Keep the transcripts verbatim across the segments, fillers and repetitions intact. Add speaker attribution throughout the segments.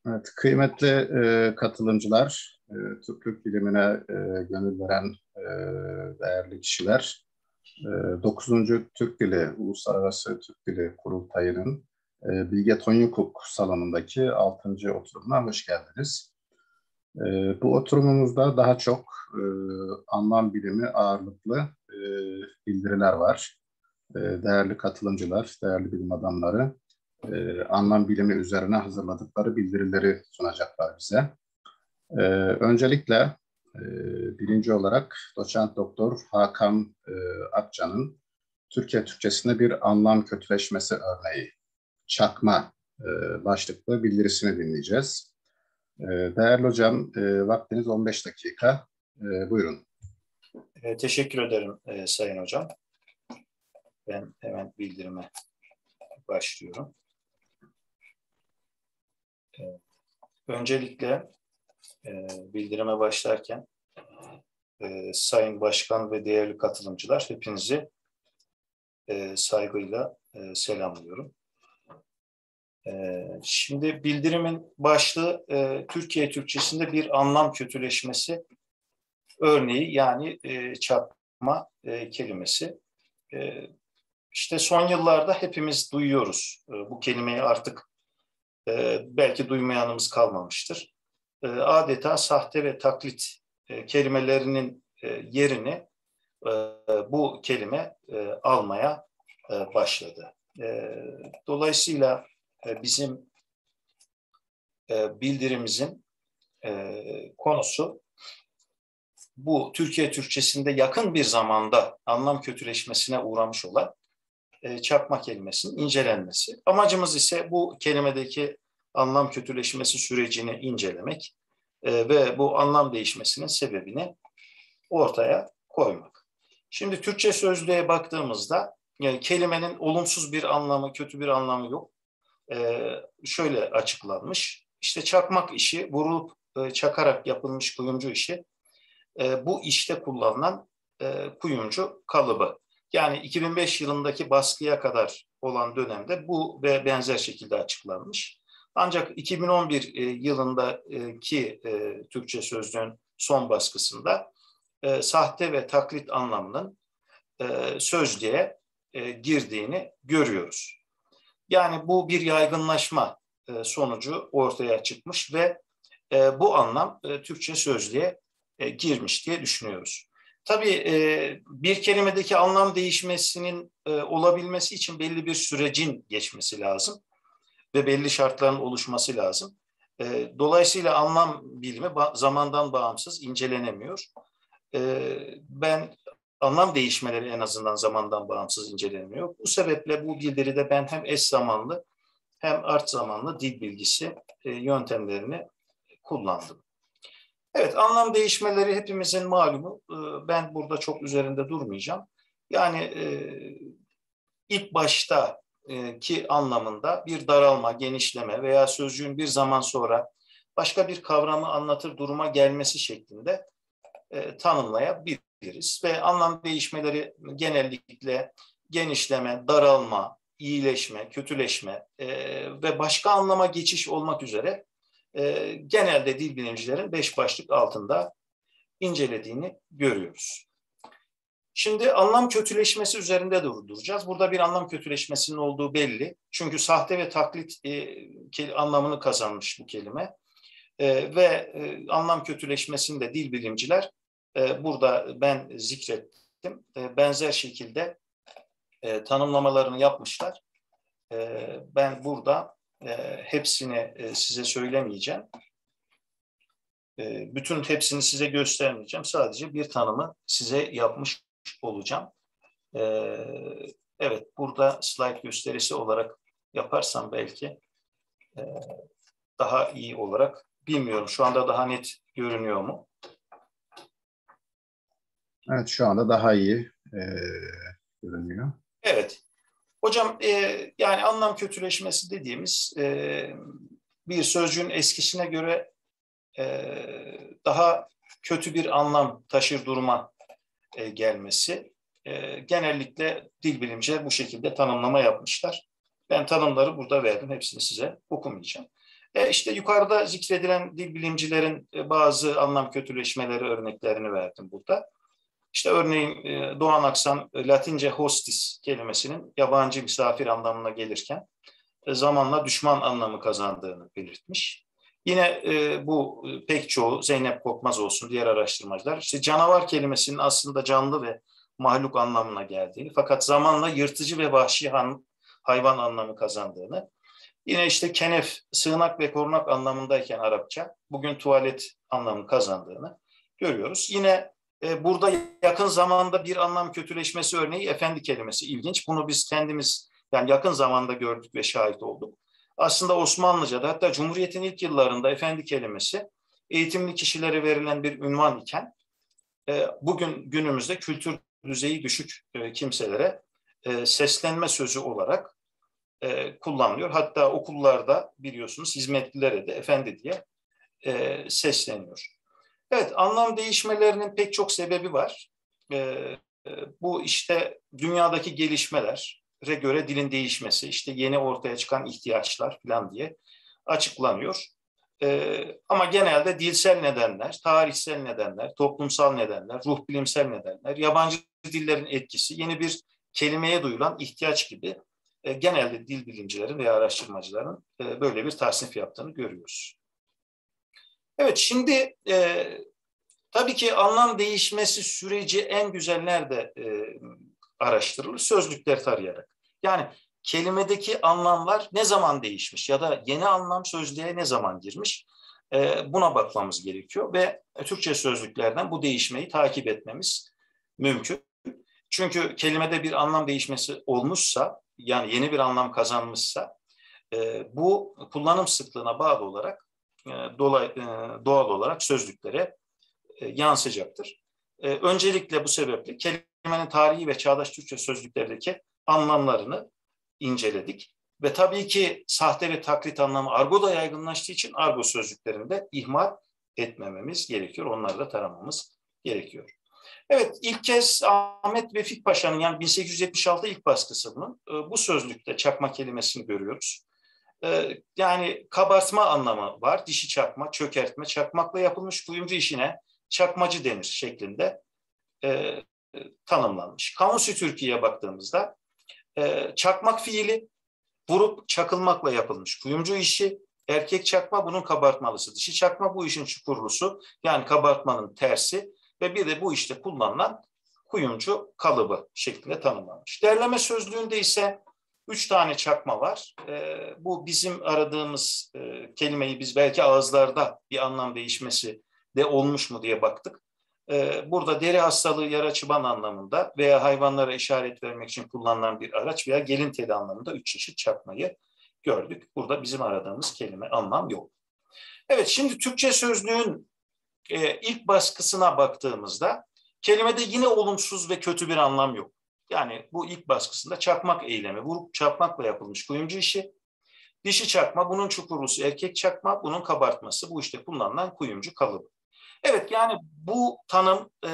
Speaker 1: Evet, kıymetli e, katılımcılar, e, Türklük bilimine e, gönül veren e, değerli kişiler, e, dokuzuncu. Türk Dili, Uluslararası Türk Dili Kurultayı'nın e, Bilge Tonyukuk salonundaki altıncı oturumuna hoş geldiniz. E, bu oturumumuzda daha çok e, anlam bilimi ağırlıklı e, bildiriler var. E, değerli katılımcılar, değerli bilim adamları, e, anlam bilimi üzerine hazırladıkları bildirileri sunacaklar bize. E, öncelikle e, birinci olarak Doçent Doktor Hakan e, Akça'nın Türkiye Türkçesinde bir anlam kötüleşmesi örneği, çakma e, başlıklı bildirisini dinleyeceğiz. E, değerli hocam, e, vaktiniz on beş dakika. E, buyurun.
Speaker 2: E, teşekkür ederim e, Sayın Hocam. Ben hemen bildirime başlıyorum. E, öncelikle e, bildirime başlarken e, Sayın Başkan ve değerli katılımcılar, hepinizi e, saygıyla e, selamlıyorum. E, şimdi bildirimin başlığı e, Türkiye Türkçesinde bir anlam kötüleşmesi örneği, yani e, çakma e, kelimesi. E, işte son yıllarda hepimiz duyuyoruz. E, bu kelimeyi artık e, belki duymayanımız kalmamıştır. E, adeta sahte ve taklit e, kelimelerinin e, yerini e, bu kelime e, almaya e, başladı. E, dolayısıyla e, bizim e, bildirimizin e, konusu bu Türkiye Türkçesinde yakın bir zamanda anlam kötüleşmesine uğramış olan e, çakma kelimesinin incelenmesi. Amacımız ise bu kelimedeki anlam kötüleşmesi sürecini incelemek e, ve bu anlam değişmesinin sebebini ortaya koymak. Şimdi Türkçe sözlüğe baktığımızda yani kelimenin olumsuz bir anlamı, kötü bir anlamı yok. E, şöyle açıklanmış. İşte çakmak işi, vurulup e, çakarak yapılmış kuyumcu işi. E, bu işte kullanılan e, kuyumcu kalıbı. Yani iki bin beş yılındaki baskıya kadar olan dönemde bu ve benzer şekilde açıklanmış. Ancak iki bin on bir e, yılındaki e, Türkçe sözlüğün son baskısında e, sahte ve taklit anlamının e, sözlüğe e, girdiğini görüyoruz. Yani bu bir yaygınlaşma e, sonucu ortaya çıkmış ve e, bu anlam e, Türkçe sözlüğe e, girmiş diye düşünüyoruz. Tabii e, bir kelimedeki anlam değişmesinin e, olabilmesi için belli bir sürecin geçmesi lazım ve belli şartların oluşması lazım. E, dolayısıyla anlam bilimi ba- zamandan bağımsız incelenemiyor. E, ben anlam değişmeleri en azından zamandan bağımsız incelenmiyor. Bu sebeple bu bildiride ben hem eş zamanlı hem art zamanlı dil bilgisi e, yöntemlerini kullandım. Evet, anlam değişmeleri hepimizin malumu. Ben burada çok üzerinde durmayacağım. Yani e, ilk baştaki anlamında bir daralma, genişleme veya sözcüğün bir zaman sonra başka bir kavramı anlatır duruma gelmesi şeklinde e, tanımlayabiliriz. Ve anlam değişmeleri genellikle genişleme, daralma, iyileşme, kötüleşme e, ve başka anlama geçiş olmak üzere e, genelde dil bilimcilerin beş başlık altında incelediğini görüyoruz. Şimdi anlam kötüleşmesi üzerinde duracağız. Burada bir anlam kötüleşmesinin olduğu belli. Çünkü sahte ve taklit e, anlamını kazanmış bu kelime. E, ve e, anlam kötüleşmesini de dil bilimciler e, burada ben zikrettim. E, benzer şekilde e, tanımlamalarını yapmışlar. E, ben burada e, hepsini e, size söylemeyeceğim. E, bütün hepsini size göstermeyeceğim. Sadece bir tanımı size yapmış olacağım. E, evet, burada slide gösterisi olarak yaparsam belki e, daha iyi olarak, bilmiyorum şu anda daha net görünüyor mu?
Speaker 1: Evet, şu anda daha iyi e, görünüyor.
Speaker 2: Evet. Hocam e, yani anlam kötüleşmesi dediğimiz e, bir sözcüğün eskisine göre e, daha kötü bir anlam taşır duruma e, gelmesi. E, genellikle dil bilimciler bu şekilde tanımlama yapmışlar. Ben tanımları burada verdim. Hepsini size okumayacağım. E işte yukarıda zikredilen dil bilimcilerin bazı anlam kötüleşmeleri örneklerini verdim burada. İşte örneğin Doğan Aksan Latince hostis kelimesinin yabancı misafir anlamına gelirken zamanla düşman anlamı kazandığını belirtmiş. Yine bu pek çoğu Zeynep Korkmaz olsun diğer araştırmacılar işte canavar kelimesinin aslında canlı ve mahluk anlamına geldiğini fakat zamanla yırtıcı ve vahşi hayvan anlamı kazandığını, yine işte kenef, sığınak ve korunak anlamındayken Arapça bugün tuvalet anlamı kazandığını görüyoruz. Yine e, burada yakın zamanda bir anlam kötüleşmesi örneği efendi kelimesi ilginç. Bunu biz kendimiz yani yakın zamanda gördük ve şahit olduk. Aslında Osmanlıca'da hatta Cumhuriyet'in ilk yıllarında efendi kelimesi eğitimli kişilere verilen bir ünvan iken e, bugün günümüzde kültür düzeyi düşük e, kimselere e, seslenme sözü olarak e, kullanılıyor. Hatta okullarda biliyorsunuz hizmetlilere de efendi diye e, sesleniyor. Evet, anlam değişmelerinin pek çok sebebi var. E, e, bu işte dünyadaki gelişmelere göre dilin değişmesi, işte yeni ortaya çıkan ihtiyaçlar falan diye açıklanıyor. E, ama genelde dilsel nedenler, tarihsel nedenler, toplumsal nedenler, ruh bilimsel nedenler, yabancı dillerin etkisi, yeni bir kelimeye duyulan ihtiyaç gibi e, genelde dil bilimcilerin veya araştırmacıların e, böyle bir tasnif yaptığını görüyoruz. Evet, şimdi e, tabii ki anlam değişmesi süreci en güzel nerede e, araştırılır? Sözlükleri tarayarak. Yani kelimedeki anlamlar ne zaman değişmiş ya da yeni anlam sözlüğe ne zaman girmiş? E, buna bakmamız gerekiyor ve Türkçe sözlüklerden bu değişmeyi takip etmemiz mümkün. Çünkü kelimede bir anlam değişmesi olmuşsa, yani yeni bir anlam kazanmışsa, e, bu kullanım sıklığına bağlı olarak e, dolay, e, doğal olarak sözlüklere e, yansıyacaktır. E, öncelikle bu sebeple kelimenin tarihi ve çağdaş Türkçe sözlüklerdeki anlamlarını inceledik. Ve tabii ki sahte ve taklit anlamı argoda yaygınlaştığı için argo sözlüklerini de ihmal etmememiz gerekiyor. Onları da taramamız gerekiyor. Evet, ilk kez Ahmet Vefik Paşa'nın yani bin sekiz yüz yetmiş altı ilk baskısı bunun. Bu sözlükte çakma kelimesini görüyoruz. Yani kabartma anlamı var. Dişi çakma, çökertme, çakmakla yapılmış kuyumcu işine çakmacı denir şeklinde e, tanımlanmış. Kamusu Türkiye'ye baktığımızda e, çakmak fiili vurup çakılmakla yapılmış kuyumcu işi, erkek çakma bunun kabartmalısı, dişi çakma bu işin çukurlusu yani kabartmanın tersi ve bir de bu işte kullanılan kuyumcu kalıbı şeklinde tanımlanmış. Derleme sözlüğünde ise üç tane çakma var. E, bu bizim aradığımız e, kelimeyi biz belki ağızlarda bir anlam değişmesi de olmuş mu diye baktık. E, burada deri hastalığı, yara çıban anlamında veya hayvanlara işaret vermek için kullanılan bir araç veya gelin teli anlamında üç çeşit çakmayı gördük. Burada bizim aradığımız kelime anlam yok. Evet, şimdi Türkçe sözlüğün e, ilk baskısına baktığımızda kelimede yine olumsuz ve kötü bir anlam yok. Yani bu ilk baskısında çakmak eylemi, vurup çakmakla yapılmış kuyumcu işi, dişi çakma, bunun çukurlusu, erkek çakma, bunun kabartması, bu işte kullanılan kuyumcu kalıbı. Evet, yani bu tanım e,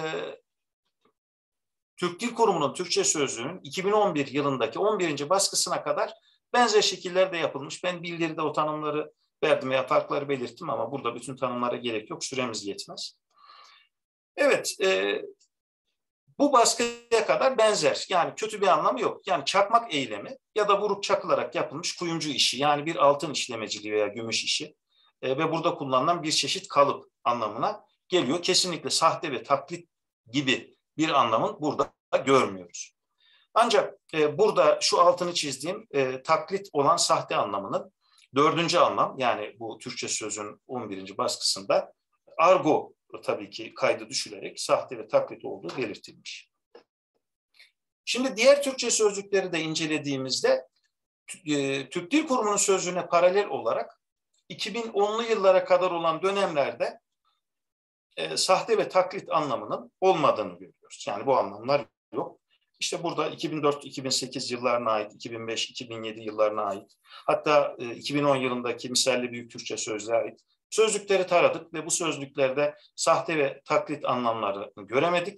Speaker 2: Türk Dil Kurumu'nun Türkçe Sözlüğü'nün iki bin on bir yılındaki on birinci baskısına kadar benzer şekillerde yapılmış. Ben bildiride o tanımları verdim veya farkları belirttim ama burada bütün tanımlara gerek yok, süremiz yetmez. Evet, e, bu baskıya kadar benzer. Yani kötü bir anlamı yok. Yani çakmak eylemi ya da vurup çakılarak yapılmış kuyumcu işi, yani bir altın işlemeciliği veya gümüş işi e, ve burada kullanılan bir çeşit kalıp anlamına geliyor. Kesinlikle sahte ve taklit gibi bir anlamın burada görmüyoruz. Ancak e, burada şu altını çizdiğim e, taklit olan sahte anlamının dördüncü anlam, yani bu Türkçe sözün on birinci baskısında argo tabii ki kaydı düşülerek sahte ve taklit olduğu belirtilmiş. Şimdi diğer Türkçe sözlükleri de incelediğimizde e, Türk Dil Kurumu'nun sözlüğüne paralel olarak iki bin onlu yıllara kadar olan dönemlerde e, sahte ve taklit anlamının olmadığını görüyoruz. Yani bu anlamlar yok. İşte burada iki bin dört iki bin sekiz yıllarına ait, iki bin beş iki bin yedi yıllarına ait, hatta e, iki bin on yılındaki misalli Büyük Türkçe Sözlüğe ait sözlükleri taradık ve bu sözlüklerde sahte ve taklit anlamlarını göremedik.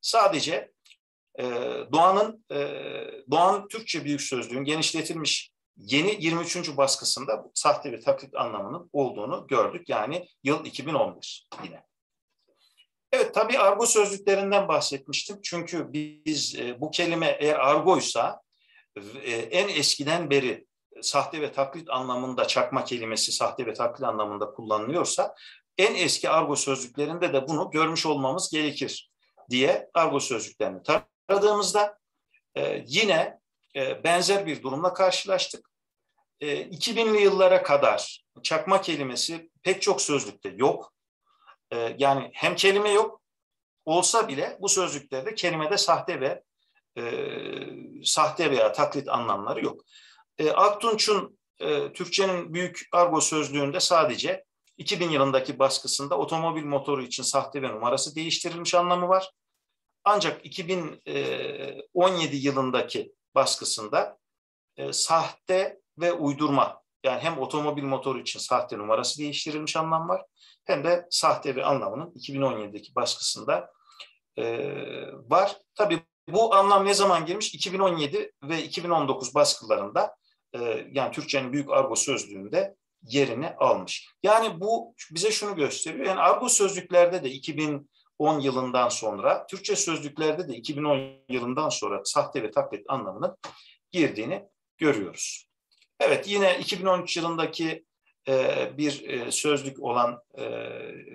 Speaker 2: Sadece e, Doğan'ın e, Doğan Türkçe Büyük Sözlüğün genişletilmiş yeni yirmi üçüncü baskısında sahte ve taklit anlamının olduğunu gördük. Yani yıl iki bin on bir yine. Evet, tabii argo sözlüklerinden bahsetmiştim. Çünkü biz e, bu kelime eğer argoysa e, en eskiden beri sahte ve taklit anlamında, çakma kelimesi sahte ve taklit anlamında kullanılıyorsa en eski argo sözlüklerinde de bunu görmüş olmamız gerekir diye argo sözlüklerini taradığımızda e, yine e, benzer bir durumla karşılaştık. E, iki binli yıllara kadar çakma kelimesi pek çok sözlükte yok. E, yani hem kelime yok, olsa bile bu sözlüklerde kelimede sahte ve e, sahte veya taklit anlamları yok. E, Aktunç'un e, Türkçenin büyük argo sözlüğünde sadece iki bin yılındaki baskısında otomobil motoru için sahte ve numarası değiştirilmiş anlamı var. Ancak iki bin on yedi yılındaki baskısında e, sahte ve uydurma, yani hem otomobil motoru için sahte numarası değiştirilmiş anlam var, hem de sahte ve anlamının iki bin on yedideki baskısında e, var. Tabii bu anlam ne zaman girmiş? iki bin on yedi ve iki bin on dokuz baskılarında e, yani Türkçenin büyük argo sözlüğünde yerini almış. Yani bu bize şunu gösteriyor. Yani argo sözlüklerde de iki bin on yılından sonra, Türkçe sözlüklerde de iki bin on yılından sonra sahte ve taklit anlamının girdiğini görüyoruz. Evet, yine iki bin on üç yılındaki e, bir e, sözlük olan e,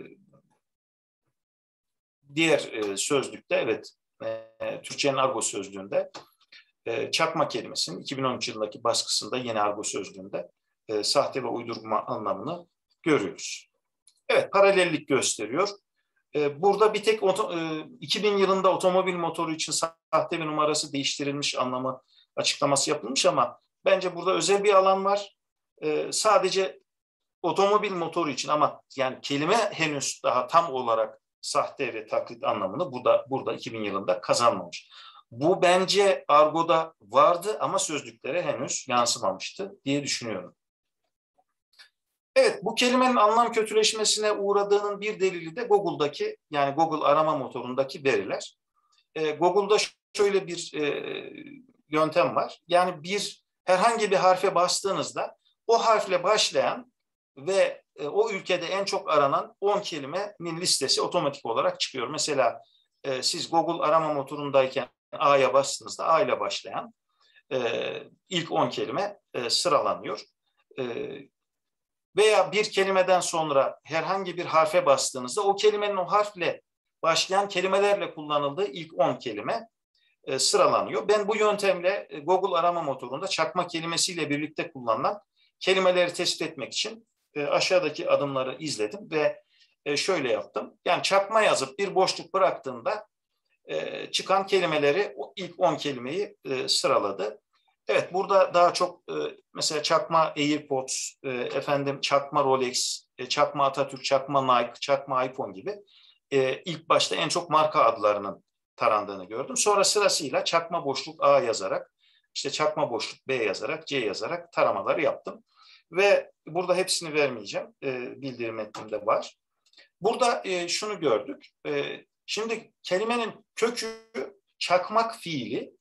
Speaker 2: diğer e, sözlükte, evet, e, Türkçenin argo sözlüğünde e, çakma kelimesinin iki bin on üç yılındaki baskısında yeni argo sözlüğünde e, sahte ve uydurma anlamını görüyoruz. Evet, paralellik gösteriyor. E, burada bir tek oto, e, iki bin yılında otomobil motoru için sahte ve numarası değiştirilmiş anlamı açıklaması yapılmış ama bence burada özel bir alan var. E, sadece otomobil motoru için ama yani kelime henüz daha tam olarak sahte ve taklit anlamını burada, burada iki bin yılında kazanmamış. Bu bence argoda vardı ama sözlüklere henüz yansımamıştı diye düşünüyorum. Evet, bu kelimenin anlam kötüleşmesine uğradığının bir delili de Google'daki, yani Google arama motorundaki veriler. E, Google'da şöyle bir e, yöntem var. Yani bir herhangi bir harfe bastığınızda o harfle başlayan ve e, o ülkede en çok aranan on kelimenin listesi otomatik olarak çıkıyor. Mesela e, siz Google arama motorundayken A'ya bastığınızda A ile başlayan e, ilk on kelime e, sıralanıyor. E, veya bir kelimeden sonra herhangi bir harfe bastığınızda o kelimenin o harfle başlayan kelimelerle kullanıldığı ilk on kelime e, sıralanıyor. Ben bu yöntemle e, Google arama motorunda çakma kelimesiyle birlikte kullanılan kelimeleri tespit etmek için e, aşağıdaki adımları izledim ve e, şöyle yaptım. Yani çakma yazıp bir boşluk bıraktığında e, çıkan kelimeleri, o ilk on kelimeyi e, sıraladı. Evet, burada daha çok e, mesela çakma AirPods, e, efendim çakma Rolex, e, çakma Atatürk, çakma Nike, çakma iPhone gibi e, ilk başta en çok marka adlarının tarandığını gördüm. Sonra sırasıyla çakma boşluk A yazarak, işte çakma boşluk B yazarak, C yazarak taramaları yaptım. Ve burada hepsini vermeyeceğim, e, bildirim metnimde var. Burada e, şunu gördük. E, şimdi kelimenin kökü çakmak fiili.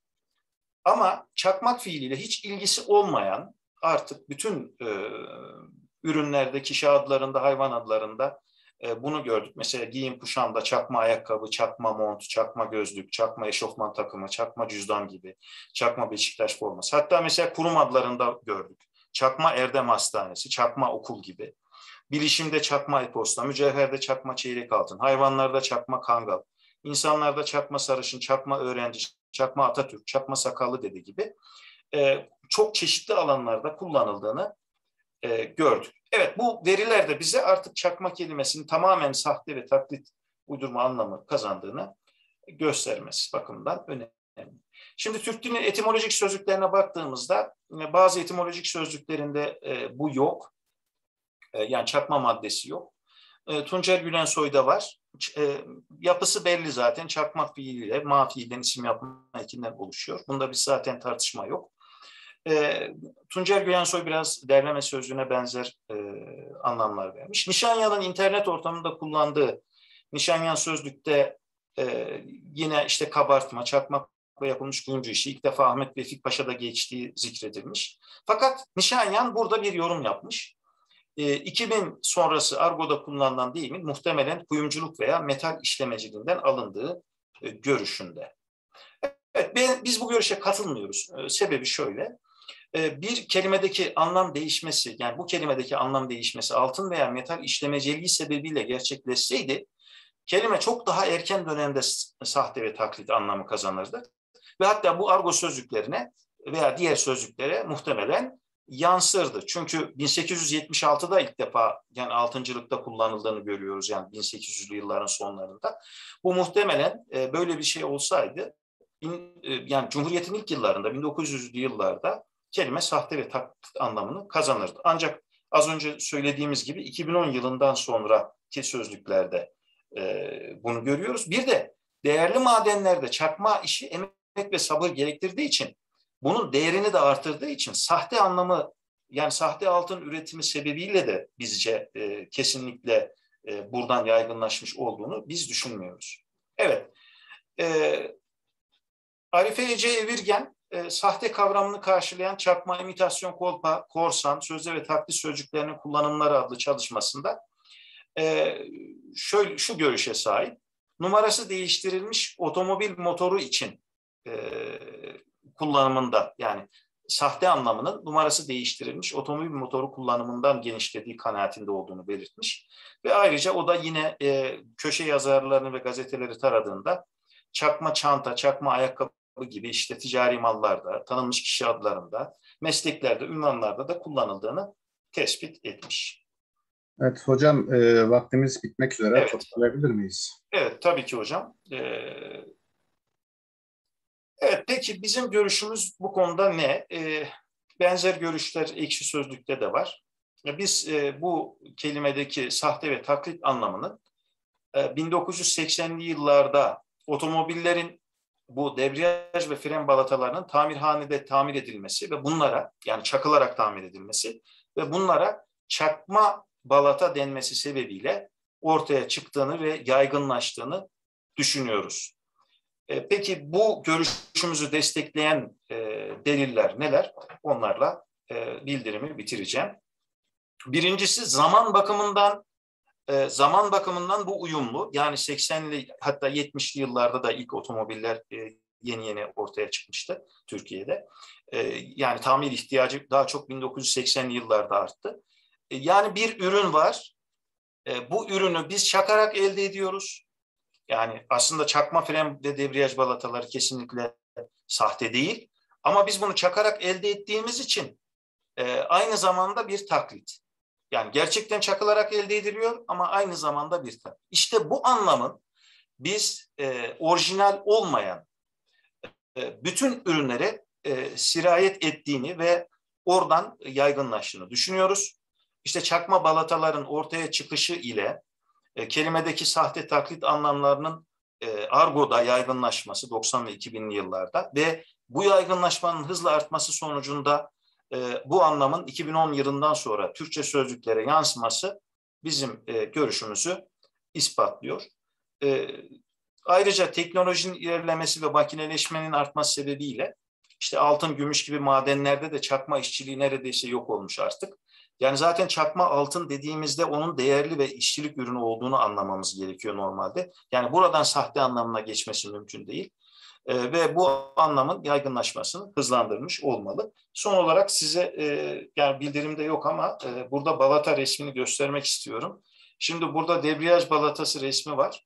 Speaker 2: Ama çakmak fiiliyle hiç ilgisi olmayan artık bütün e, ürünlerde, kişi adlarında, hayvan adlarında e, bunu gördük. Mesela giyim kuşamda çakma ayakkabı, çakma mont, çakma gözlük, çakma eşofman takımı, çakma cüzdan gibi, çakma Beşiktaş forması. Hatta mesela kurum adlarında gördük. Çakma Erdem Hastanesi, çakma okul gibi. Bilişimde çakma e-posta, mücevherde çakma çeyrek altın, hayvanlarda çakma kangal, insanlarda çakma sarışın, çakma öğrenci, çakma Atatürk, çakma sakallı dede gibi e, çok çeşitli alanlarda kullanıldığını e, gördük. Evet, bu veriler de bize artık çakma kelimesinin tamamen sahte ve taklit uydurma anlamı kazandığını göstermesi bakımından önemli. Şimdi Türk dilinin etimolojik sözlüklerine baktığımızda e, bazı etimolojik sözlüklerinde e, bu yok. E, yani çakma maddesi yok. E, Tuncer Gülensoy'da var. E, yapısı belli zaten. Çakmak fiiliyle ma fiilden isim yapma ekinden oluşuyor. Bunda bir zaten tartışma yok. E, Tuncer Gülensoy biraz derleme sözlüğüne benzer e, anlamlar vermiş. Nişanyan'ın internet ortamında kullandığı Nişanyan sözlükte e, yine işte kabartma, çakmak çakmakla yapılmış kuyumcu işi ilk defa Ahmet Vefik Paşa'da geçtiği zikredilmiş. Fakat Nişanyan burada bir yorum yapmış. E, iki bin sonrası argoda kullanılan deyimin muhtemelen kuyumculuk veya metal işlemeciliğinden alındığı e, görüşünde. Evet, ben, biz bu görüşe katılmıyoruz. E, sebebi şöyle. E, bir kelimedeki anlam değişmesi, yani bu kelimedeki anlam değişmesi altın veya metal işlemeciliği sebebiyle gerçekleşseydi, kelime çok daha erken dönemde sahte ve taklit anlamı kazanırdı. Ve hatta bu argo sözcüklerine veya diğer sözcüklere muhtemelen yansırdı. Çünkü bin sekiz yüz yetmiş altıda ilk defa yani altıncılıkta kullanıldığını görüyoruz, yani bin sekiz yüzlü yılların sonlarında. Bu muhtemelen e, böyle bir şey olsaydı bin, e, yani Cumhuriyet'in ilk yıllarında bin dokuz yüzlü yıllarda kelime sahte ve taklit anlamını kazanırdı. Ancak az önce söylediğimiz gibi iki bin on yılından sonraki sözlüklerde e, bunu görüyoruz. Bir de değerli madenlerde çakma işi emek ve sabır gerektirdiği için, bunun değerini de artırdığı için sahte anlamı, yani sahte altın üretimi sebebiyle de bizce e, kesinlikle e, buradan yaygınlaşmış olduğunu biz düşünmüyoruz. Evet, e, Arife Ece Evirgen, e, sahte kavramını karşılayan çakma, imitasyon, kolpa, korsan, sözde ve taklit sözcüklerinin kullanımları adlı çalışmasında e, şöyle şu görüşe sahip: numarası değiştirilmiş otomobil motoru için e, kullanımında, yani sahte anlamının numarası değiştirilmiş otomobil motoru kullanımından genişlediği kanaatinde olduğunu belirtmiş. Ve ayrıca o da yine e, köşe yazarlarını ve gazeteleri taradığında çakma çanta, çakma ayakkabı gibi işte ticari mallarda, tanınmış kişi adlarında, mesleklerde, ünvanlarda da kullanıldığını tespit etmiş.
Speaker 1: Evet hocam, e, vaktimiz bitmek üzere.
Speaker 2: Evet.
Speaker 1: Toparlayabilir miyiz?
Speaker 2: Evet, tabii ki hocam. Ee, evet, peki bizim görüşümüz bu konuda ne? Ee, benzer görüşler Ekşi Sözlük'te de var. Biz e, bu kelimedeki sahte ve taklit anlamının e, bin dokuz yüz seksenli yıllarda otomobillerin bu debriyaj ve fren balatalarının tamirhanede tamir edilmesi ve bunlara, yani çakılarak tamir edilmesi ve bunlara çakma balata denmesi sebebiyle ortaya çıktığını ve yaygınlaştığını düşünüyoruz. E, peki bu görüşümüzü destekleyen e, deliller neler? Onlarla e, bildirimi bitireceğim. Birincisi, zaman bakımından e, zaman bakımından bu uyumlu. Yani seksenli hatta yetmişli yıllarda da ilk otomobiller e, yeni yeni ortaya çıkmıştı Türkiye'de. E, yani tamir ihtiyacı daha çok bin dokuz yüz seksenli yıllarda arttı. E, yani bir ürün var. E, bu ürünü biz çakarak elde ediyoruz. Yani aslında çakma fren ve debriyaj balataları kesinlikle sahte değil. Ama biz bunu çakarak elde ettiğimiz için e, aynı zamanda bir taklit. Yani gerçekten çakılarak elde ediliyor ama aynı zamanda bir taklit. İşte bu anlamın biz e, orijinal olmayan e, bütün ürünlere e, sirayet ettiğini ve oradan yaygınlaştığını düşünüyoruz. İşte çakma balataların ortaya çıkışı ile e, kelimedeki sahte taklit anlamlarının e, argoda yaygınlaşması doksan ve iki binli yıllarda ve bu yaygınlaşmanın hızla artması sonucunda e, bu anlamın iki bin on yılından sonra Türkçe sözlüklere yansıması bizim e, görüşümüzü ispatlıyor. E, ayrıca teknolojinin ilerlemesi ve makineleşmenin artması sebebiyle işte altın, gümüş gibi madenlerde de çakma işçiliği neredeyse yok olmuş artık. Yani zaten çakma altın dediğimizde onun değerli ve işçilik ürünü olduğunu anlamamız gerekiyor normalde. Yani buradan sahte anlamına geçmesi mümkün değil. E, ve bu anlamın yaygınlaşmasını hızlandırmış olmalı. Son olarak size e, yani bildirimde yok ama e, burada balata resmini göstermek istiyorum. Şimdi burada debriyaj balatası resmi var.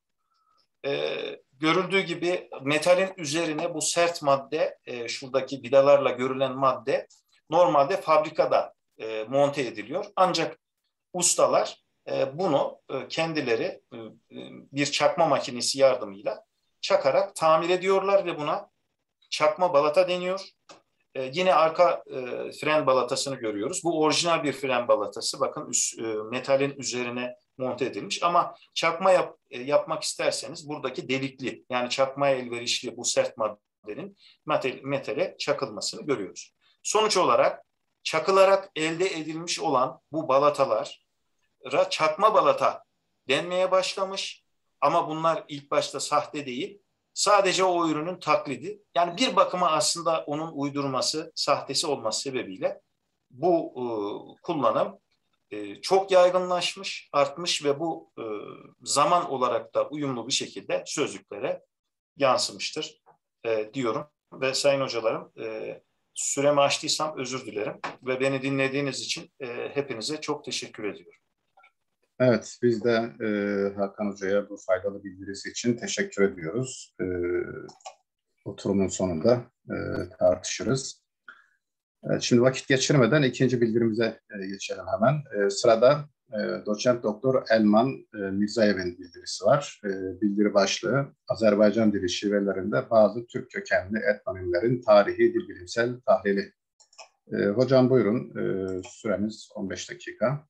Speaker 2: E, görüldüğü gibi metalin üzerine bu sert madde, e, şuradaki vidalarla görülen madde normalde fabrikada e, monte ediliyor. Ancak ustalar e, bunu e, kendileri e, bir çakma makinesi yardımıyla çakarak tamir ediyorlar ve buna çakma balata deniyor. E, yine arka e, fren balatasını görüyoruz. Bu orijinal bir fren balatası. Bakın üst, e, metalin üzerine monte edilmiş. Ama çakma yap, e, yapmak isterseniz buradaki delikli, yani çakmaya elverişli bu sert maddenin metal, metale çakılmasını görüyoruz. Sonuç olarak çakılarak elde edilmiş olan bu balatalara çakma balata denmeye başlamış. Ama bunlar ilk başta sahte değil. sadece o ürünün taklidi. Yani bir bakıma aslında onun uydurması, sahtesi olması sebebiyle bu e, kullanım e, çok yaygınlaşmış, artmış ve bu e, zaman olarak da uyumlu bir şekilde sözlüklere yansımıştır e, diyorum. Ve sayın hocalarım, e, süremi aştıysam özür dilerim ve beni dinlediğiniz için e, hepinize çok teşekkür ediyorum.
Speaker 1: Evet, biz de e, Hakan Hoca'ya bu faydalı bildirisi için teşekkür ediyoruz. E, oturumun sonunda e, tartışırız. Evet, şimdi vakit geçirmeden ikinci bildirimize e, geçelim hemen. E, sırada e, Doçent Doktor Elman e, Mirzayev'in bildirisi var. E, bildiri başlığı Azerbaycan dili şivelerinde bazı Türk kökenli etnonimlerin tarihi dil bilimsel tahlili. E, hocam buyurun, e, süremiz on beş dakika.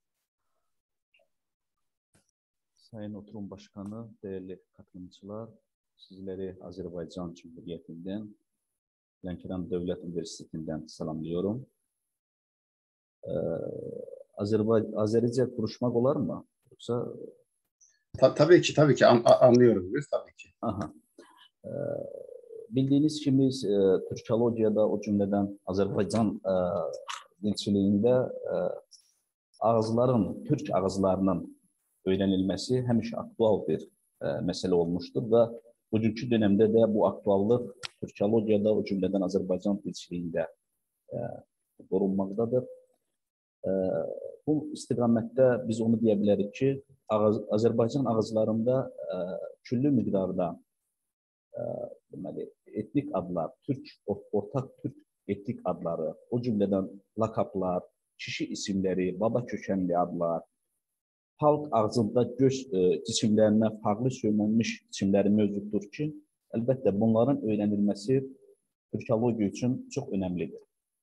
Speaker 3: Sayın Oturum Başkanı, değerli katılımcılar, sizleri Azerbaycan Cumhuriyeti'nden, Lənkəran Dövlət Üniversitesi'nden selamlıyorum. Ee, Azerbaycan, Azerice konuşmak olar mı? Yoksa...
Speaker 1: Ta, tabii ki, tabii ki An, anlıyoruz biz, tabii ki.
Speaker 3: Aha. Ee, bildiğiniz gibi e, Türkologiyada, o cümleden Azerbaycan e, dilçiliğinde e, ağızların, Türk ağızlarının öğrenilmesi həmişə aktual bir e, mesele olmuştur ve bugünkü dönemde de bu aktuallık Türkologiyada, o cümleden Azerbaycan dilçiliğinde e, korunmaktadır. E, bu istiqamette biz onu diyebiliriz ki, ağız, Azerbaycan ağızlarında e, küllü miqdarda e, deməli, etnik adlar, Türk, ortak Türk etnik adları, o cümleden lakaplar, kişi isimleri, baba kökenli adlar, halk ağzında göz e, cisimlerine farklı söylenmiş isimleri mövcuddur ki, elbette bunların öğrenilmesi Türkologiya için çok önemlidir.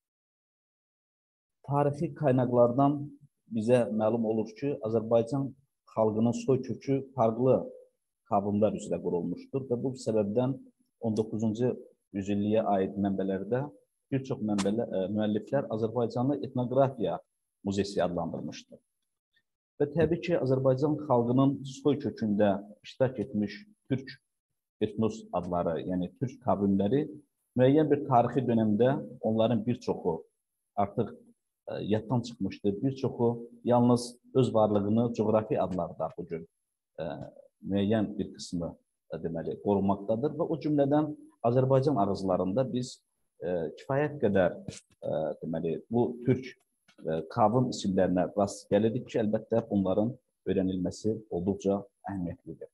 Speaker 3: Tarihi kaynaklardan bize məlum olur ki, Azerbaycan xalqının soy kökü farklı kavimler üzrə qurulmuşdur ve bu sebepten on doqquzuncu yüzilliğe ait mənbələrdə bir çox mənbələr, e, müəlliflər Azerbaycanlı etnografiya muzeysi adlandırmışdır. Ve tabii ki Azerbaycan xalqının soy kökünde iştirak etmiş Türk etnos adları, yani Türk kavimleri müəyyən bir tarihi dönemde onların bir çoxu artıq e, yaddan çıkmıştır. Bir çoxu yalnız öz varlığını coğrafi adlarda bugün e, müəyyən bir kısmı e, deməli qorunmaktadır ve o cümleden Azerbaycan ağızlarında biz e, kifayət qədər e, deməli bu Türk e, kavim isimlerine rast gelirik ki, elbette bunların öğrenilmesi oldukça əhəmiyyətlidir.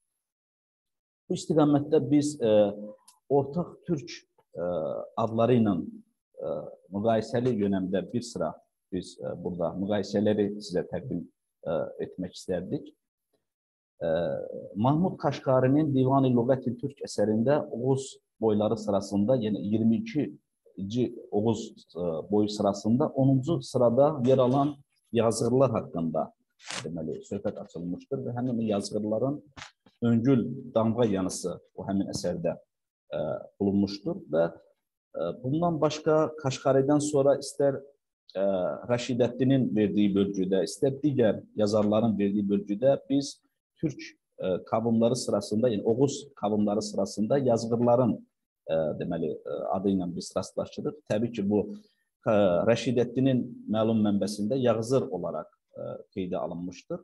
Speaker 3: Bu istiqamətdə biz e, ortak Türk e, adlarıyla e, müqayisəli yönəmdə bir sıra biz e, burada müqayisələri size təqdim e, etmek isterdik. E, Mahmud Kaşqarinin Divan-ı Lüğət-i Türk eserinde Oğuz boyları sırasında, yani yirmi ikinci Oğuz e, boyu sırasında onuncu sırada yer alan yazgırlar hakkında deməli söhbət açılmıştır ve həmin yazgırların öncül damga yanısı o həmin eserde e, bulunmuştur ve e, bundan başka Kaşqari'den sonra ister e, Rəşidəddinin verdiği bölgüde, ister diğer yazarların verdiği bölgüde biz Türk e, kavimleri sırasında, yani Oğuz kavimleri sırasında yazgırların e, deməli e, adıyla biz rastlaşırıq. Tabii ki bu e, Rəşidəddinin məlum mənbəsində yazır olarak e, qeydə alınmıştır.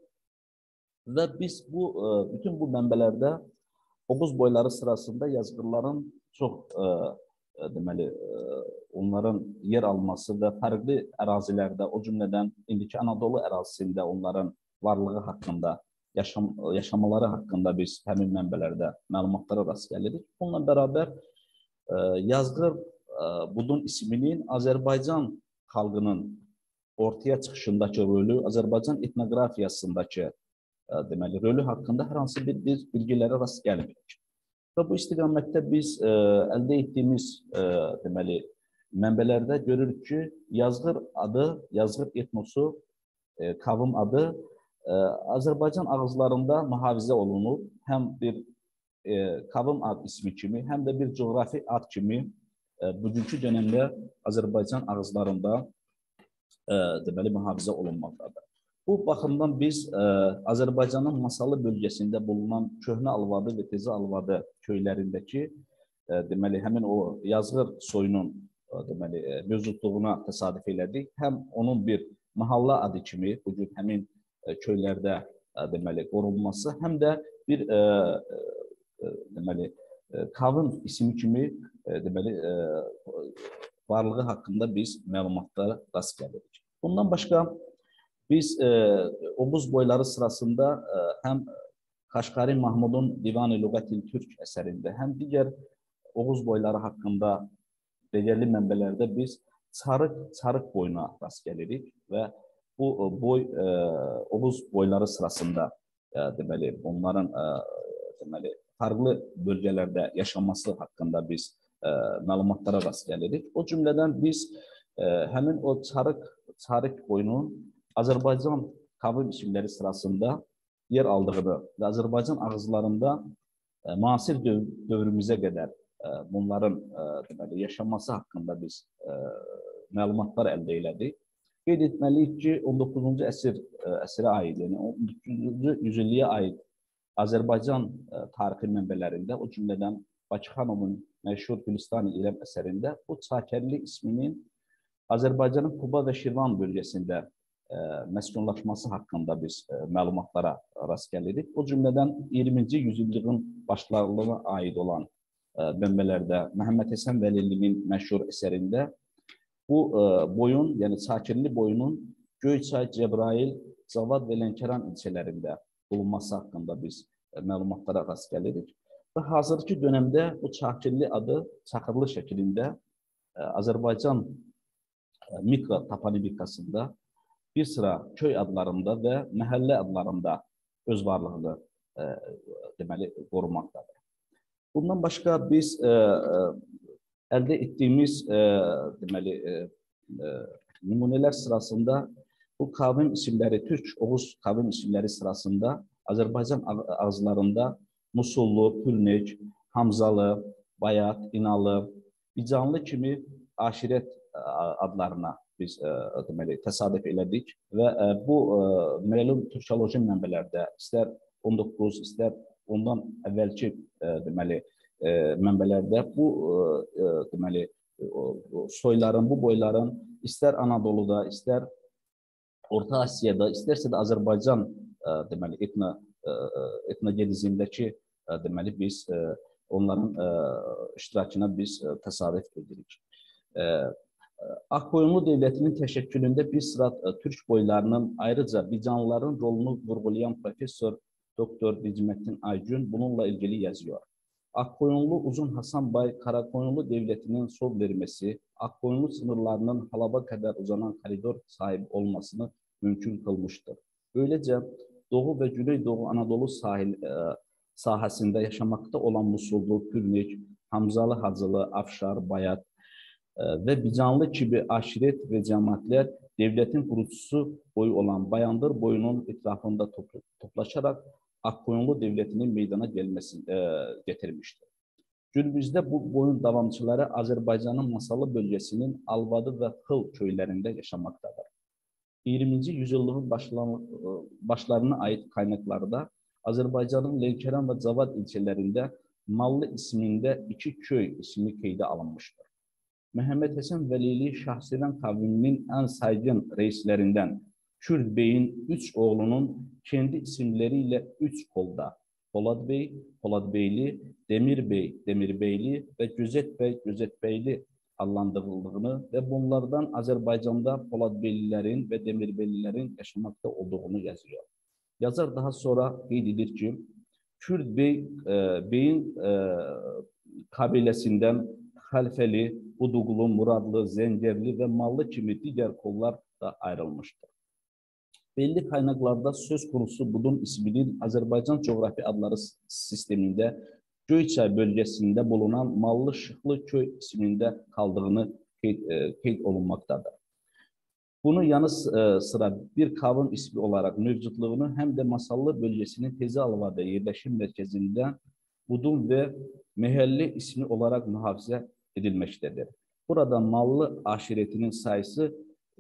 Speaker 3: Ve biz bu e, bütün bu mənbələrdə Oğuz boyları sırasında yazgırların çok e, e, deməli e, onların yer alması ve farklı ərazilərdə, o cümleden indiki Anadolu ərazisində onların varlığı hakkında, yaşam, yaşamaları hakkında biz həmin mənbələrdə məlumatlara rast gəlirik. Bununla beraber e, yazgır e, budun isminin Azerbaycan xalqının ortaya çıxışındakı rolü, Azerbaycan etnografiyasındakı e, deməli rolü hakkında hər hansı bir, bir bilgilərə rast gəlmirik. Ve bu istiqamətdə biz e, əldə etdiyimiz e, deməli mənbələrdə görürük ki, yazgır adı, yazgır etnosu, e, kavim adı e, Azerbaycan ağızlarında mühafizə olunur. Hem bir e, kavim ad ismi kimi, hem de bir coğrafi ad kimi e, bugünkü dönemde Azerbaycan ağızlarında e, deməli mühafizə olunmaktadır. Bu baxımdan biz e, Azerbaycanın Masalı bölgesinde bulunan Köhnə Alvadı ve Tezi Alvadı köylərindəki deməli, həmin o yazğır soyunun deməli, mövcudluğuna təsadüf elədik. Həm onun bir mahalla adı kimi bugün həmin köylərdə deməli, qorunması, həm də bir e, e, deməli, kavım ismi kimi deməli, varlığı haqqında biz məlumatlara rast gəlirik. Bundan başqa biz e, Oğuz boyları sırasında e, həm Kaşqari Mahmudun Divan-ı Lüğət-i Türk əsərində, həm digər Oğuz boyları haqqında belirli mənbələrdə biz Çarıq, Çarıq boyuna rast gəlirik və bu boy e, Oğuz boyları sırasında e, deməli, onların e, deməli, farklı bölgələrdə yaşaması haqqında biz e, məlumatlara rast gəlirik. O cümlədən biz e, həmin o Çarıq, Çarıq boyunun Azərbaycan kavim isimləri sırasında yer aldığını və Azərbaycan ağızlarında e, müasir döv dövrümüzə qədər e, bunların e, deməli, yaşaması haqqında biz e, məlumatlar əldə elədik. Qeyd etməliyik ki, on doqquzuncu əsr e, əsrə aid, yəni on doqquzuncu yüzilliyə aid Azərbaycan e, tarixi mənbələrində, o cümlədən Bakıxanovun məşhur Gülüstan-ı İrəm əsərində bu Çakərli isminin Azərbaycanın Quba və Şirvan bölgəsində e, məskunlaşması haqqında biz e, məlumatlara rast gəlirik. O cümlədən iyirminci yüzilliyin başlarına aid olan e, mənbələrdə Məhəmməd Həsən Vəlilinin məşhur əsərində bu e, boyun, yəni Çakirli boyunun Göyçay, Cəbrayil, Cavad və Lənkəran ilçələrində bulunması haqqında biz e, məlumatlara rast gəlirik. Və hazırki dönəmdə bu Çakirli adı çakırlı şəklində e, Azərbaycan e, mikro toponimikasında bir sıra köy adlarında və məhəllə adlarında öz varlığını e, deməli, qorumaqdadır. Bundan başqa biz e, e, əldə etdiyimiz e, deməli, e, e, nümunələr sırasında bu kavim isimləri, Türk Oğuz kavim isimləri sırasında Azərbaycan ağızlarında Musullu, Pülnek, Hamzalı, Bayat, İnalı, Bicanlı kimi aşirət adlarına biz e, deməli, təsadüf elədik və e, bu e, məlum türkoloji mənbələrdə, istər on doqquz, istər ondan əvvəlki e, deməli, e, mənbələrdə bu e, deməli, o, soyların, bu boyların istər Anadoluda, istər Orta Asiyada, istərsə də Azərbaycan e, deməli, etno, e, etnogenizmindəki e, deməli, biz e, onların e, iştirakına biz e, təsadüf edirik. E, Akkoyunlu devletinin təşəkkülündə bir sıra Türk boylarının, ayrıca Bicanlıların rolunu vurgulayan Profesör Doktor Necmettin Aygün bununla ilgili yazıyor. Akkoyunlu Uzun Hasan Bay, Karakoyunlu devletinin son vermesi, Akkoyunlu sınırlarının Halab'a kadar uzanan koridor sahibi olmasını mümkün kılmıştır. Böylece Doğu ve Güneydoğu Anadolu sahil e, sahasında yaşamakta olan Musullu, Pülnek, Hamzalı, Hacılı, Afşar, Bayat ve Bicanlı gibi aşiret ve cemaatler devletin kurucusu boyu olan Bayandır boyunun etrafında toplaşarak Akkoyunlu devletinin meydana gelmesini e, getirmiştir. Günümüzdə bu boyun davamçıları Azərbaycanın Masallı bölgesinin Alvadı ve Xıl köylerinde yaşamaktadır. iyirminci yüzyılın başlarına ait kaynaklarda Azərbaycanın Lənkəran ve Cavad ilçelerinde Mallı isminde iki köy ismi keyde alınmıştır. Məhəmməd Həsən Vəlili Şahsevən kavminin ən saygın reislerindən Kürd Bey'in üç oğlunun kendi isimleriyle üç kolda Polad Bey, Polad Beyli, Demir Bey, Demir Beyli ve Gözet Bey, Gözet Beyli adlandırıldığını ve bunlardan Azərbaycanda Polad Beylilerin ve Demir Beylilerin yaşamakta olduğunu yazıyor. Yazar daha sonra qeyd edir ki, Kürd Bey, e, Bey'in e, kabilesinden Xəlfəli, Uduqlu, Muradlı, Zəngərli və Mallı kimi digər kollar da ayrılmışdır. Belli kaynaklarda söz konusu bunun isminin Azərbaycan coğrafi adları sistemində Göyçay bölgesində bulunan Mallı Şıxlı köy ismində kaldığını qeyd, e, qeyd olunmaktadır. Bunu yanı sıra bir kavim ismi olarak mevcutluğunu hem de Masallı bölgesinin Tezi Alva'da yerleşim merkezinde Udum ve Mehelli ismi olarak muhafaza edilmektedir. Burada Mallı aşiretinin sayısı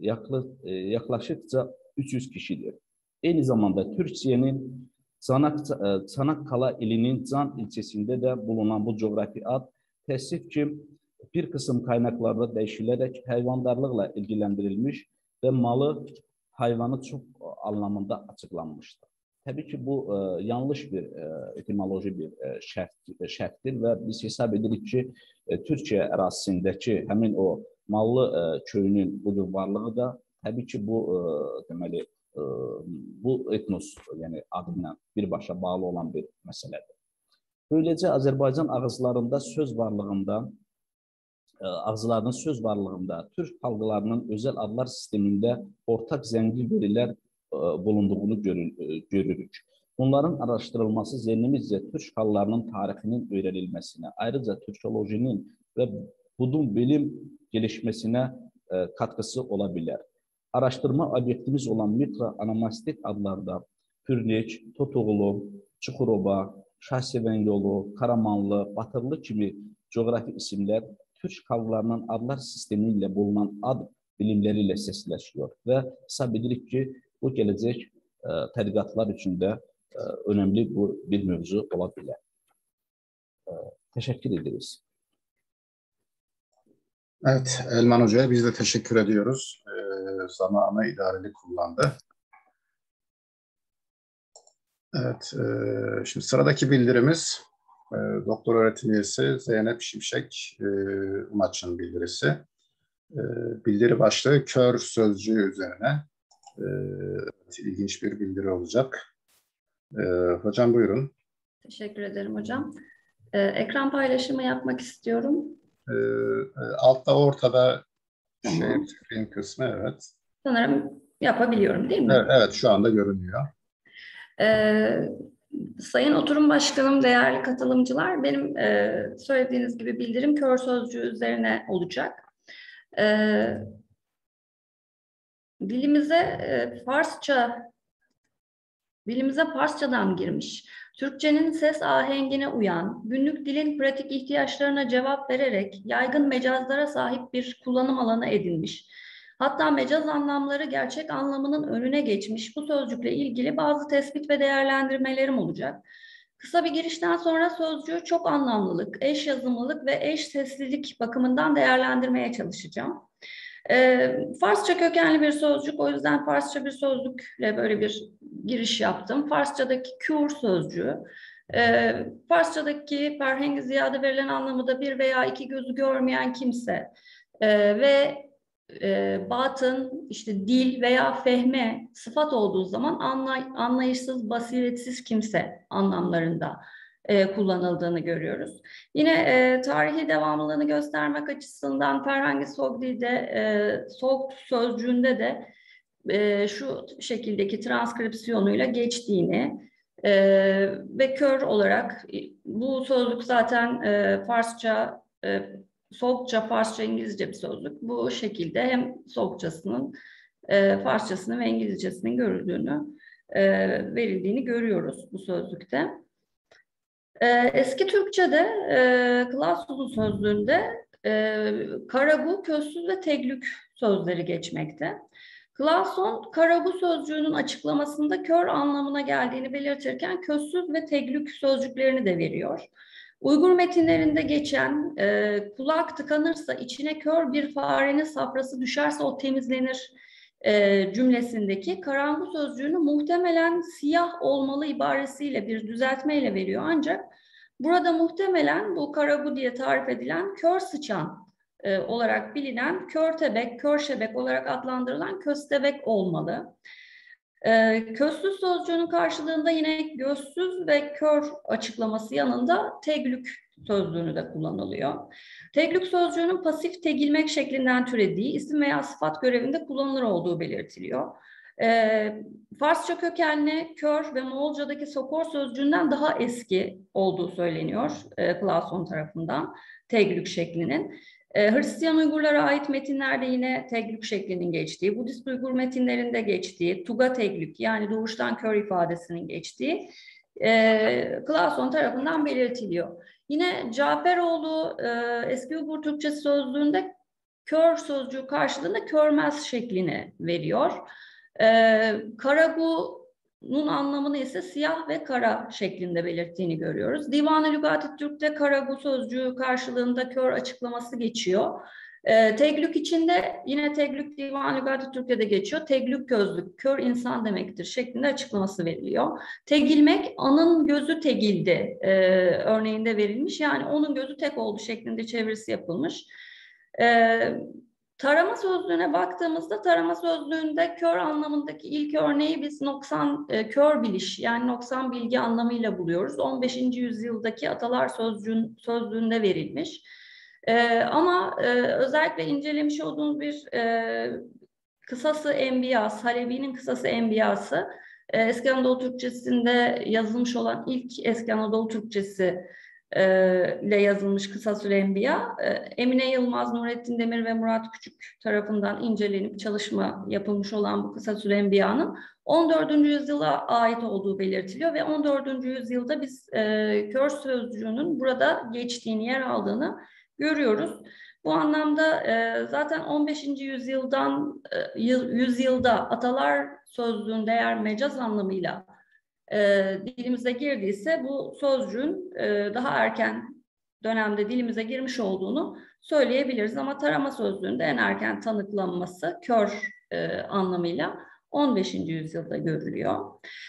Speaker 3: yaklaşıkça üç yüz kişidir. Aynı zamanda Türkiye'nin Çanakkale ilinin Can ilçesinde de bulunan bu coğrafi ad Təəssüf ki, bir kısım kaynaklarda dəyişilərək heyvandarlıqla ilgilendirilmiş ve malı hayvanı çok anlamında açıklanmıştır. Tabii ki bu e, yanlış bir e, etimoloji bir e, şərt, şərtdir və biz hesab edirik ki, e, Türkiye ərazisindəki həmin o mallı e, köyünün bu varlığı da tabii ki bu e, deməli e, bu etnos yani adına birbaşa bağlı olan bir məsələdir. Böylece Azerbaycan ağızlarında söz varlığında ağızlarının söz varlığında Türk halklarının özel adlar sisteminde ortak zengin veriler bulunduğunu görürük. Bunların araştırılması zihnimizce Türk halklarının tarihinin öğrenilmesine, ayrıca Türkolojinin ve budun bilim gelişmesine katkısı olabilir. Araştırma obyektimiz olan mikro anamastik adlarda Pürnek, Totoğlu, Çukurova, Şahseven yolu, Karamanlı, Batırlı kimi coğrafi isimler Türk halklarının adlar sistemiyle bulunan ad bilimleriyle sesleşiyor ve hesab edirik ki bu gelecek e, tədqiqatlar için de e, önemli bu bir mevzu olabilir. E, teşekkür ederiz.
Speaker 1: Evet, Elman Hoca'ya biz de teşekkür ediyoruz. E, zamanı idareli kullandı. Evet, e, şimdi sıradaki bildirimiz e, doktor öğretim üyesi Zeynep Şimşek e, Umaç'ın bildirisi. E, bildiri başlığı kör sözcüğü üzerine. E, ilginç bir bildiri olacak. E, hocam buyurun.
Speaker 4: Teşekkür ederim hocam. E, ekran paylaşımı yapmak istiyorum.
Speaker 1: E, altta ortada tamam. Şey, film kısmı evet.
Speaker 4: Sanırım yapabiliyorum değil mi?
Speaker 1: Evet, evet şu anda görünüyor.
Speaker 4: Ee, Sayın Oturum Başkanım, değerli katılımcılar, benim e, söylediğiniz gibi bildirim kör sözcüğü üzerine olacak. Ee, dilimize e, Farsça, dilimize Farsçadan girmiş, Türkçenin ses ahengine uyan, günlük dilin pratik ihtiyaçlarına cevap vererek yaygın mecazlara sahip bir kullanım alanı edinmiş. Hatta mecaz anlamları gerçek anlamının önüne geçmiş bu sözcükle ilgili bazı tespit ve değerlendirmelerim olacak. Kısa bir girişten sonra sözcüğü çok anlamlılık, eş yazımlılık ve eş seslilik bakımından değerlendirmeye çalışacağım. Ee, Farsça kökenli bir sözcük, o yüzden Farsça bir sözcükle böyle bir giriş yaptım. Farsçadaki kür sözcüğü, e, Farsçadaki perhengi ziyade verilen anlamı da bir veya iki gözü görmeyen kimse e, ve E, batın, işte dil veya fehme sıfat olduğu zaman anlay anlayışsız, basiretsiz kimse anlamlarında e, kullanıldığını görüyoruz. Yine e, tarihi devamlılığını göstermek açısından Ferhangi Sogdi'de, e, Sogd sözcüğünde de e, şu şekildeki transkripsiyonuyla geçtiğini e, ve kör olarak bu sözlük zaten e, Farsça, e, Sogdça, Farsça, İngilizce bir sözlük. Bu şekilde hem Sogdçasının, e, Farsçasının ve İngilizcesinin görüldüğünü, e, verildiğini görüyoruz bu sözlükte. E, eski Türkçe'de e, Klasuz'un sözlüğünde e, karagu, közsüz ve teglük sözleri geçmekte. Klason, karagu sözcüğünün açıklamasında kör anlamına geldiğini belirtirken közsüz ve teglük sözcüklerini de veriyor. Uygur metinlerinde geçen e, kulak tıkanırsa içine kör bir farenin safrası düşerse o temizlenir e, cümlesindeki karangu sözcüğünü muhtemelen siyah olmalı ibaresiyle bir düzeltmeyle veriyor. Ancak burada muhtemelen bu karagu diye tarif edilen kör sıçan e, olarak bilinen körtebek, körşebek olarak adlandırılan köstebek olmalı. Ee, közsüz sözcüğünün karşılığında yine gözsüz ve kör açıklaması yanında teglük sözcüğünü de kullanılıyor. Teglük sözcüğünün pasif tegilmek şeklinden türediği isim veya sıfat görevinde kullanılır olduğu belirtiliyor. Ee, Farsça kökenli kör ve Moğolca'daki sokor sözcüğünden daha eski olduğu söyleniyor e, Klason tarafından teglük şeklinin. Ee, Hristiyan Uygurlara ait metinlerde yine teglük şeklinin geçtiği, Budist Uygur metinlerinde geçtiği, Tuga teglük yani doğuştan kör ifadesinin geçtiği e, Klason tarafından belirtiliyor. Yine Caferoğlu e, eski Uygur Türkçesi sözlüğünde kör sözcüğü karşılığında körmez şeklini veriyor. E, Karagu nun anlamını ise siyah ve kara şeklinde belirttiğini görüyoruz. Divan-ı Lügat-ı Türk'te kara bu sözcüğü karşılığında kör açıklaması geçiyor. E, teglük içinde yine teglük Divan-ı Lügat-ı Türk'te de geçiyor. Teglük gözlük, kör insan demektir şeklinde açıklaması veriliyor. Tegilmek, anın gözü tegildi e, örneğinde verilmiş. Yani onun gözü tek oldu şeklinde çevirisi yapılmış. E, Tarama sözlüğüne baktığımızda tarama sözlüğünde kör anlamındaki ilk örneği biz noksan e, kör biliş yani noksan bilgi anlamıyla buluyoruz. on beşinci yüzyıldaki Atalar Sözcüğün, sözlüğünde verilmiş. E, ama e, özellikle incelemiş olduğumuz bir e, Kısası Enbiyası, Halebi'nin Kısası Enbiyası, e, Eski Anadolu Türkçesinde yazılmış olan ilk Eski Anadolu Türkçesi ile yazılmış Kısasül Enbiya, Emine Yılmaz, Nurettin Demir ve Murat Küçük tarafından incelenip çalışma yapılmış olan bu Kısasül Enbiya'nın on dördüncü yüzyıla ait olduğu belirtiliyor ve on dördüncü yüzyılda biz e, kör sözcüğünün burada geçtiğini, yer aldığını görüyoruz. Bu anlamda e, zaten on beşinci yüzyıldan e, yüzyılda Atalar Sözlüğü'nde eğer mecaz anlamıyla E, dilimize girdiyse bu sözcüğün e, daha erken dönemde dilimize girmiş olduğunu söyleyebiliriz. Ama tarama sözlüğünde en erken tanıklanması kör e, anlamıyla on beşinci yüzyılda görülüyor.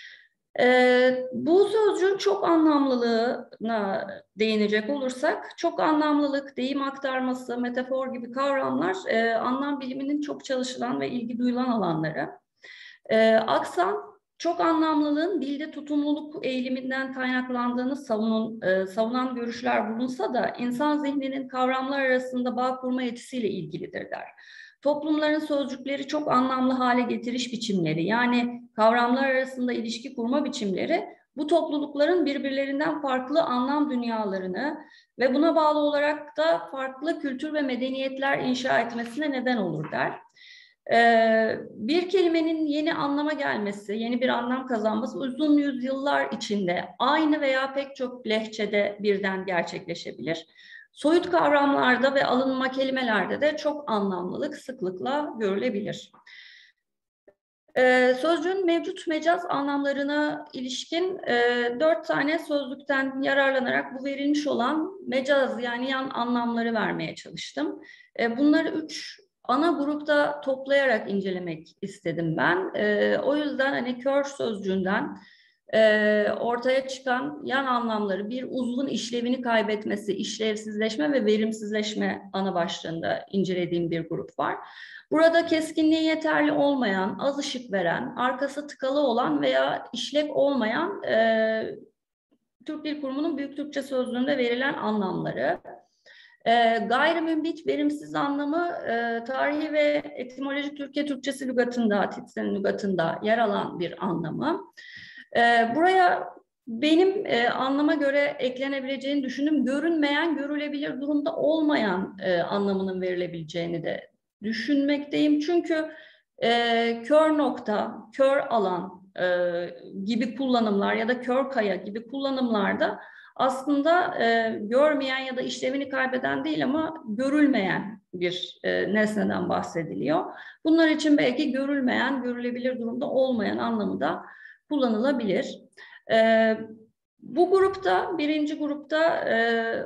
Speaker 4: E, bu sözcüğün çok anlamlılığına değinecek olursak, çok anlamlılık, deyim aktarması, metafor gibi kavramlar e, anlam biliminin çok çalışılan ve ilgi duyulan alanları. E, aksan, çok anlamlılığın dilde tutumluluk eğiliminden kaynaklandığını savunun, e, savunan görüşler bulunsa da insan zihninin kavramlar arasında bağ kurma yetisiyle ilgilidir der. Toplumların sözcükleri çok anlamlı hale getiriş biçimleri, yani kavramlar arasında ilişki kurma biçimleri, bu toplulukların birbirlerinden farklı anlam dünyalarını ve buna bağlı olarak da farklı kültür ve medeniyetler inşa etmesine neden olur der. Ee, bir kelimenin yeni anlama gelmesi, yeni bir anlam kazanması uzun yüzyıllar içinde aynı veya pek çok lehçede birden gerçekleşebilir. Soyut kavramlarda ve alınma kelimelerde de çok anlamlılık sıklıkla görülebilir. Ee, sözcüğün mevcut mecaz anlamlarına ilişkin e, dört tane sözlükten yararlanarak bu verilmiş olan mecaz yani yan anlamları vermeye çalıştım. E, bunları üç ana grupta toplayarak incelemek istedim ben. E, o yüzden hani kör sözcüğünden e, ortaya çıkan yan anlamları, bir uzvun işlevini kaybetmesi, işlevsizleşme ve verimsizleşme ana başlığında incelediğim bir grup var. Burada keskinliği yeterli olmayan, az ışık veren, arkası tıkalı olan veya işlek olmayan e, Türk Dil Kurumu'nun Büyük Türkçe Sözlüğü'nde verilen anlamları. E, gayrimünbit, verimsiz anlamı e, tarihi ve etimolojik Türkiye Türkçesi lügatında, Titsen'in lügatında yer alan bir anlamı. E, buraya benim e, anlama göre eklenebileceğini düşündüm. Görünmeyen, görülebilir durumda olmayan e, anlamının verilebileceğini de düşünmekteyim. Çünkü e, kör nokta, kör alan e, gibi kullanımlar ya da kör kaya gibi kullanımlarda aslında e, görmeyen ya da işlevini kaybeden değil ama görülmeyen bir e, nesneden bahsediliyor. Bunlar için belki görülmeyen, görülebilir durumda olmayan anlamı da kullanılabilir. E, bu grupta, birinci grupta e,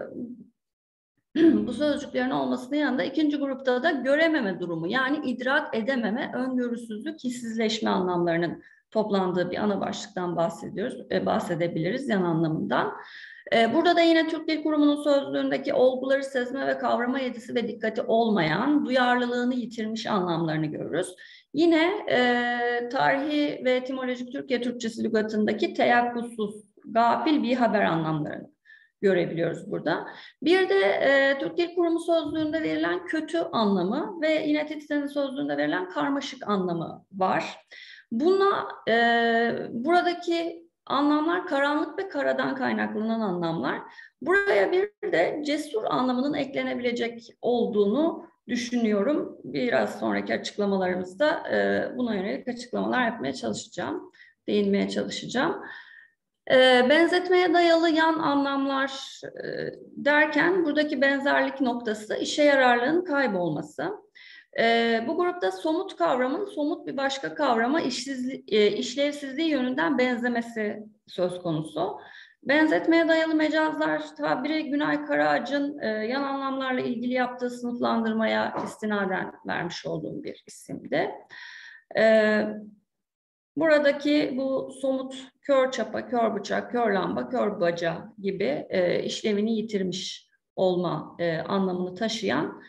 Speaker 4: bu sözcüklerin olmasının yanında ikinci grupta da görememe durumu, yani idrak edememe, öngörüsüzlük, hissizleşme anlamlarının toplandığı bir ana başlıktan bahsediyoruz, e, bahsedebiliriz yan anlamından. E, burada da yine Türk Dil Kurumu'nun sözlüğündeki olguları sezme ve kavrama yetisi ve dikkati olmayan, duyarlılığını yitirmiş anlamlarını görürüz. Yine e, tarihi ve etimolojik Türkiye Türkçesi lügatındaki teyakkussuz, gafil bir haber anlamlarını görebiliyoruz burada. Bir de e, Türk Dil Kurumu sözlüğünde verilen kötü anlamı ve yine Titsen'in sözlüğünde verilen karmaşık anlamı var. Buna e, buradaki anlamlar karanlık ve karadan kaynaklanan anlamlar. Buraya bir de cesur anlamının eklenebilecek olduğunu düşünüyorum. Biraz sonraki açıklamalarımızda e, buna yönelik açıklamalar yapmaya çalışacağım, değinmeye çalışacağım. E, benzetmeye dayalı yan anlamlar e, derken buradaki benzerlik noktası işe yararlığın kaybolması. E, bu grupta somut kavramın somut bir başka kavrama işsizli, e, işlevsizliği yönünden benzemesi söz konusu. Benzetmeye dayalı mecazlar tabiri Günay Karaağaç'ın e, yan anlamlarla ilgili yaptığı sınıflandırmaya istinaden vermiş olduğum bir isimdi. E, buradaki bu somut kör çapa, kör bıçak, kör lamba, kör baca gibi e, işlevini yitirmiş olma e, anlamını taşıyan,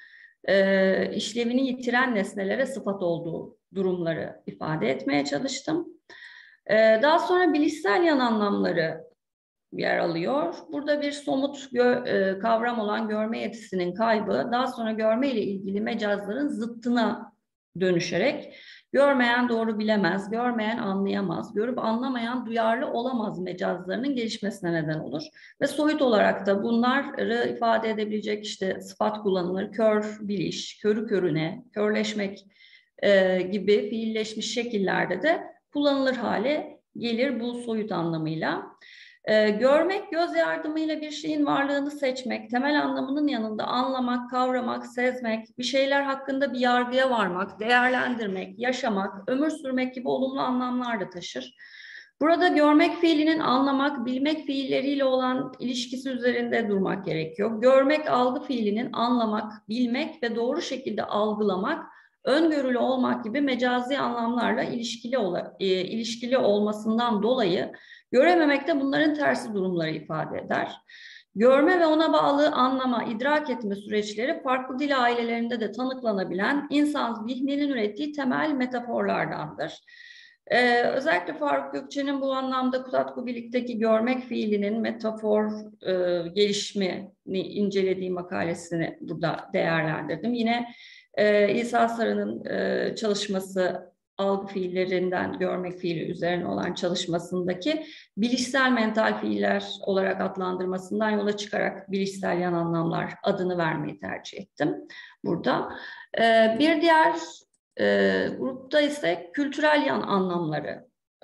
Speaker 4: e, işlevini yitiren nesnelere sıfat olduğu durumları ifade etmeye çalıştım. E, daha sonra bilişsel yan anlamları yer alıyor. Burada bir somut e, kavram olan görme yetisinin kaybı, daha sonra görme ile ilgili mecazların zıttına dönüşerek görmeyen doğru bilemez, görmeyen anlayamaz, görüp anlamayan duyarlı olamaz mecazlarının gelişmesine neden olur. Ve soyut olarak da bunları ifade edebilecek işte sıfat kullanılır. Kör, biliş, körü körüne, körleşmek e, gibi fiilleşmiş şekillerde de kullanılır hale gelir bu soyut anlamıyla. Ee, görmek, göz yardımıyla bir şeyin varlığını seçmek, temel anlamının yanında anlamak, kavramak, sezmek, bir şeyler hakkında bir yargıya varmak, değerlendirmek, yaşamak, ömür sürmek gibi olumlu anlamlar da taşır. Burada görmek fiilinin anlamak, bilmek fiilleriyle olan ilişkisi üzerinde durmak gerekiyor. Görmek algı fiilinin anlamak, bilmek ve doğru şekilde algılamak, öngörülü olmak gibi mecazi anlamlarla ilişkili, ol e, ilişkili olmasından dolayı görememek de bunların tersi durumları ifade eder. Görme ve ona bağlı anlama, idrak etme süreçleri farklı dil ailelerinde de tanıklanabilen insan zihninin ürettiği temel metaforlardandır. Ee, özellikle Faruk Gökçe'nin bu anlamda Kutatkubilik'teki görmek fiilinin metafor e, gelişimini incelediği makalesini burada değerlendirdim. Yine e, İsa Sarı'nın e, çalışması algı fiillerinden görmek fiili üzerine olan çalışmasındaki bilişsel mental fiiller olarak adlandırmasından yola çıkarak bilişsel yan anlamlar adını vermeyi tercih ettim burada. Ee, bir diğer e, grupta ise kültürel yan anlamları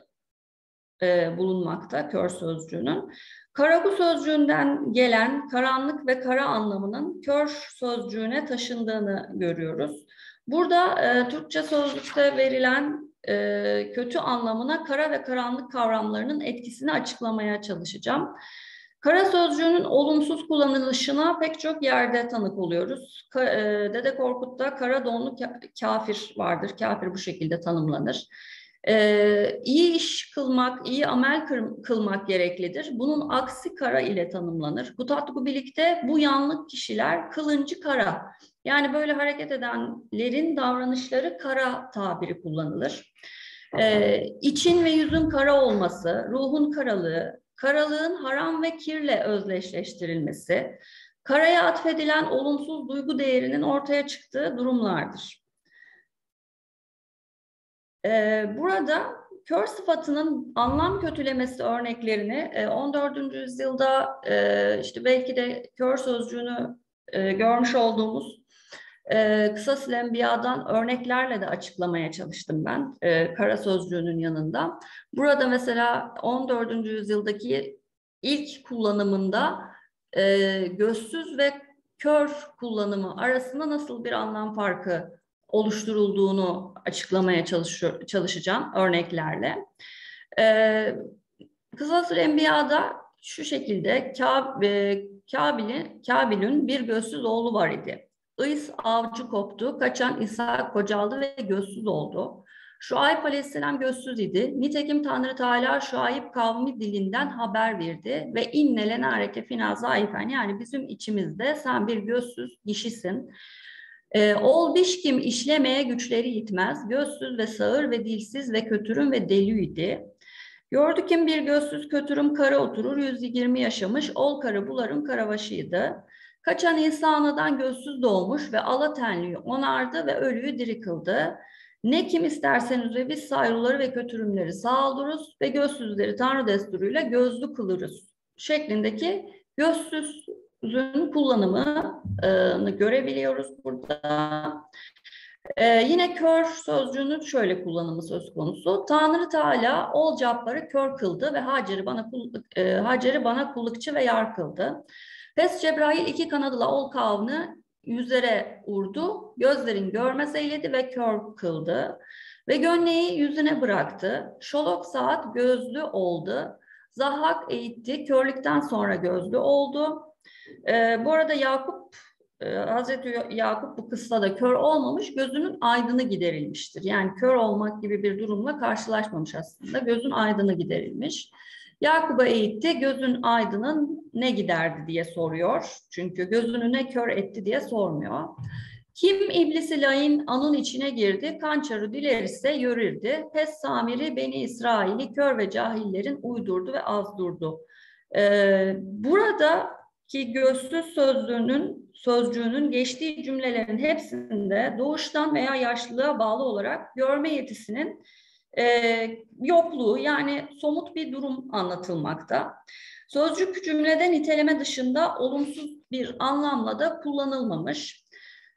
Speaker 4: e, bulunmakta kör sözcüğünün. Karagu sözcüğünden gelen karanlık ve kara anlamının kör sözcüğüne taşındığını görüyoruz. Burada e, Türkçe sözlükte verilen e, kötü anlamına kara ve karanlık kavramlarının etkisini açıklamaya çalışacağım. Kara sözcüğünün olumsuz kullanılışına pek çok yerde tanık oluyoruz. Ka, e, Dede Korkut'ta kara donlu kafir vardır. Kafir bu şekilde tanımlanır. Ee, iyi iş kılmak, iyi amel kılmak gereklidir. Bunun aksi kara ile tanımlanır. Kutatkubilik'te bu yanlık kişiler kılıncı kara. Yani böyle hareket edenlerin davranışları kara tabiri kullanılır. Ee, için ve yüzün kara olması, ruhun karalığı, karalığın haram ve kirle özdeşleştirilmesi, karaya atfedilen olumsuz duygu değerinin ortaya çıktığı durumlardır. Burada kör sıfatının anlam kötülemesi örneklerini on dördüncü yüzyılda işte belki de kör sözcüğünü görmüş olduğumuz Kısa Silembiyadan örneklerle de açıklamaya çalıştım ben kara sözcüğünün yanında. Burada mesela on dördüncü yüzyıldaki ilk kullanımında gözsüz ve kör kullanımı arasında nasıl bir anlam farkı oluşturulduğunu açıklamaya çalışıyor, çalışacağım örneklerle. Ee, Kısas-ül Enbiya'da şu şekilde Kabil'in Kabil'in bir gözsüz oğlu var idi. Is avcı koptu, kaçan İsa kocaldı ve gözsüz oldu. Şuayb Aleyhisselam gözsüz idi. Nitekim Tanrı Teala Şuayb kavmi dilinden haber verdi ve inne lenareke fina zayıfen, yani bizim içimizde sen bir gözsüz kişisin. E, ol bişkim işlemeye güçleri yitmez, gözsüz ve sağır ve dilsiz ve kötürüm ve deliydi. Gördü kim bir gözsüz kötürüm kara oturur, yüz yirmi yaşamış, ol karı bularım karabaşıydı. Kaçan İsa anadan gözsüz doğmuş ve ala tenliği onardı ve ölüyü diri kıldı. Ne kim isterseniz ve biz sayruları ve kötürümleri sağaldırırız ve gözsüzleri Tanrı desturuyla gözlü kılırız şeklindeki gözsüzün kullanımını görebiliyoruz burada. Ee, yine kör sözcüğünün şöyle kullanımı söz konusu. Tanrı Teala ol Cabbar'ı kör kıldı ve Hacer'i bana, e, Hacer'i bana kullukçu ve yar kıldı. Pes Cebrail iki kanadıyla ol kavni yüzlere vurdu, gözlerin görmez eyledi ve kör kıldı. Ve gömleği yüzüne bıraktı, şolok saat gözlü oldu. Zahhak eğitti, körlükten sonra gözlü oldu. Ee, bu arada Yakup, e, Hazreti Yakup bu kıssada kör olmamış, gözünün aydını giderilmiştir. Yani kör olmak gibi bir durumla karşılaşmamış aslında, gözün aydını giderilmiş. Yakup'a eğitti, gözün aydının ne giderdi diye soruyor. Çünkü gözünü ne kör etti diye sormuyor. Kim iblisi lain anın içine girdi, kançarı dilerse yörürdü. Pes samiri Beni İsrail'i kör ve cahillerin uydurdu ve azdurdu. Ee, buradaki gözsüz sözlüğünün, sözcüğünün geçtiği cümlelerin hepsinde doğuştan veya yaşlılığa bağlı olarak görme yetisinin e, yokluğu, yani somut bir durum anlatılmakta. Sözcük cümlede niteleme dışında olumsuz bir anlamla da kullanılmamış.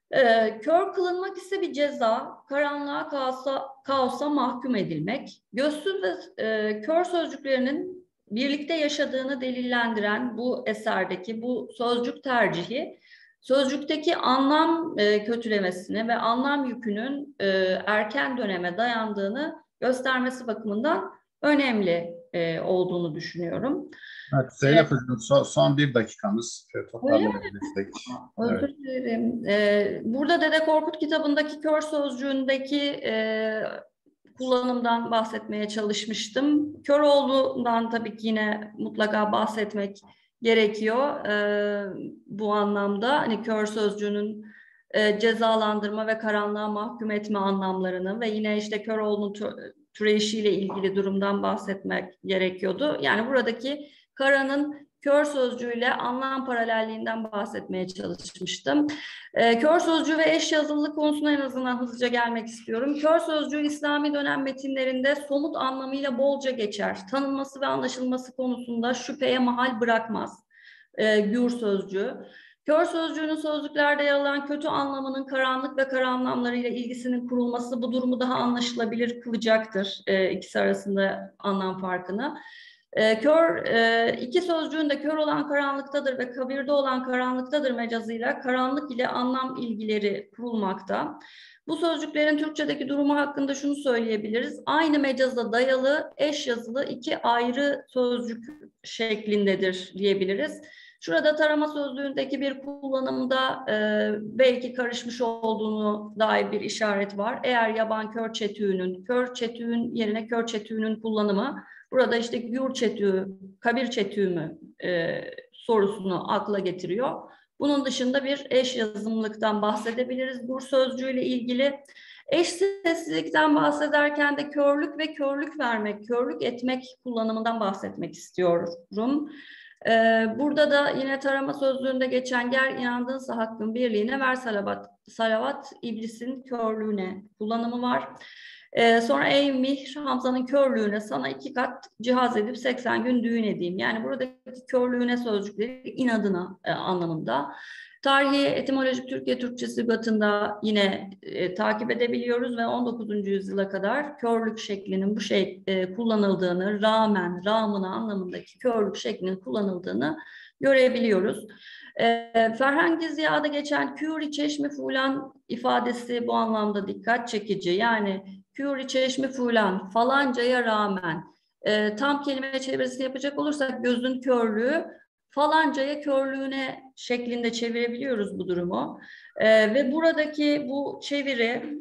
Speaker 4: Ee, kör kılınmak ise bir ceza, karanlığa, kaosa, kaosa mahkum edilmek. Gözsüz ve e, kör sözcüklerinin birlikte yaşadığını delillendiren bu eserdeki bu sözcük tercihi, sözcükteki anlam e, kötülemesini ve anlam yükünün e, erken döneme dayandığını göstermesi bakımından önemli e, olduğunu düşünüyorum.
Speaker 1: Evet, Zeynep Hocam, son, son bir dakikamız e, toparlayabilirsek.
Speaker 4: Özür
Speaker 1: Evet.
Speaker 4: dilerim. Ee, burada Dede Korkut kitabındaki kör sözcüğündeki e, kullanımdan bahsetmeye çalışmıştım. Köroğlu'ndan tabii ki yine mutlaka bahsetmek gerekiyor. Ee, bu anlamda hani kör sözcüğünün e, cezalandırma ve karanlığa mahkum etme anlamlarını ve yine işte Köroğlu'nun tü- türeyişiyle ilgili durumdan bahsetmek gerekiyordu. Yani buradaki karanın kör sözcüğüyle anlam paralelliğinden bahsetmeye çalışmıştım. E, kör sözcüğü ve eş yazılılık konusuna en azından hızlıca gelmek istiyorum. Kör sözcüğü İslami dönem metinlerinde somut anlamıyla bolca geçer. Tanınması ve anlaşılması konusunda şüpheye mahal bırakmaz. E, gür sözcüğü. Kör sözcüğünün sözlüklerde yer alan kötü anlamının karanlık ve kara anlamlarıyla ilgisinin kurulması bu durumu daha anlaşılabilir kılacaktır. E, ikisi arasında anlam farkını. E, kör, e, iki sözcüğün de kör olan karanlıktadır ve kabirde olan karanlıktadır mecazıyla karanlık ile anlam ilgileri kurulmakta. Bu sözcüklerin Türkçedeki durumu hakkında şunu söyleyebiliriz. Aynı mecaza dayalı eş yazılı iki ayrı sözcük şeklindedir diyebiliriz. Şurada tarama sözlüğündeki bir kullanımda e, belki karışmış olduğunu dair bir işaret var. Eğer yaban kör çetüğünün, kör çetüğün yerine kör çetüğünün kullanımı, burada işte gür çetüğü, kabir çetüğü mü e, sorusunu akla getiriyor. Bunun dışında bir eş yazımlıktan bahsedebiliriz bu sözcüğüyle ilgili. Eş seslilikten bahsederken de körlük ve körlük vermek, körlük etmek kullanımından bahsetmek istiyorum. Ee, burada da yine tarama sözlüğünde geçen gel inandığınsa hakkın birliğine ver salavat, salavat iblisin körlüğüne kullanımı var. Ee, sonra ey Mihr Hamza'nın körlüğüne sana iki kat cihaz edip seksen gün düğün edeyim. Yani buradaki körlüğüne sözcükleri inadına e, anlamında. Tarihi etimolojik Türkiye Türkçesi lügatında yine e, takip edebiliyoruz ve on dokuzuncu yüzyıla kadar körlük şeklinin bu şey e, kullanıldığını, rağmen, rağmına anlamındaki körlük şeklinin kullanıldığını görebiliyoruz. E, Ferhangi Ziya'da geçen Kûr-i Çeşmi Fulan ifadesi bu anlamda dikkat çekici. Yani Kûr-i Çeşmi Fulan falancaya rağmen e, tam kelime çevirisini yapacak olursak gözün körlüğü falancaya körlüğüne şeklinde çevirebiliyoruz bu durumu. Ee, ve buradaki bu çeviri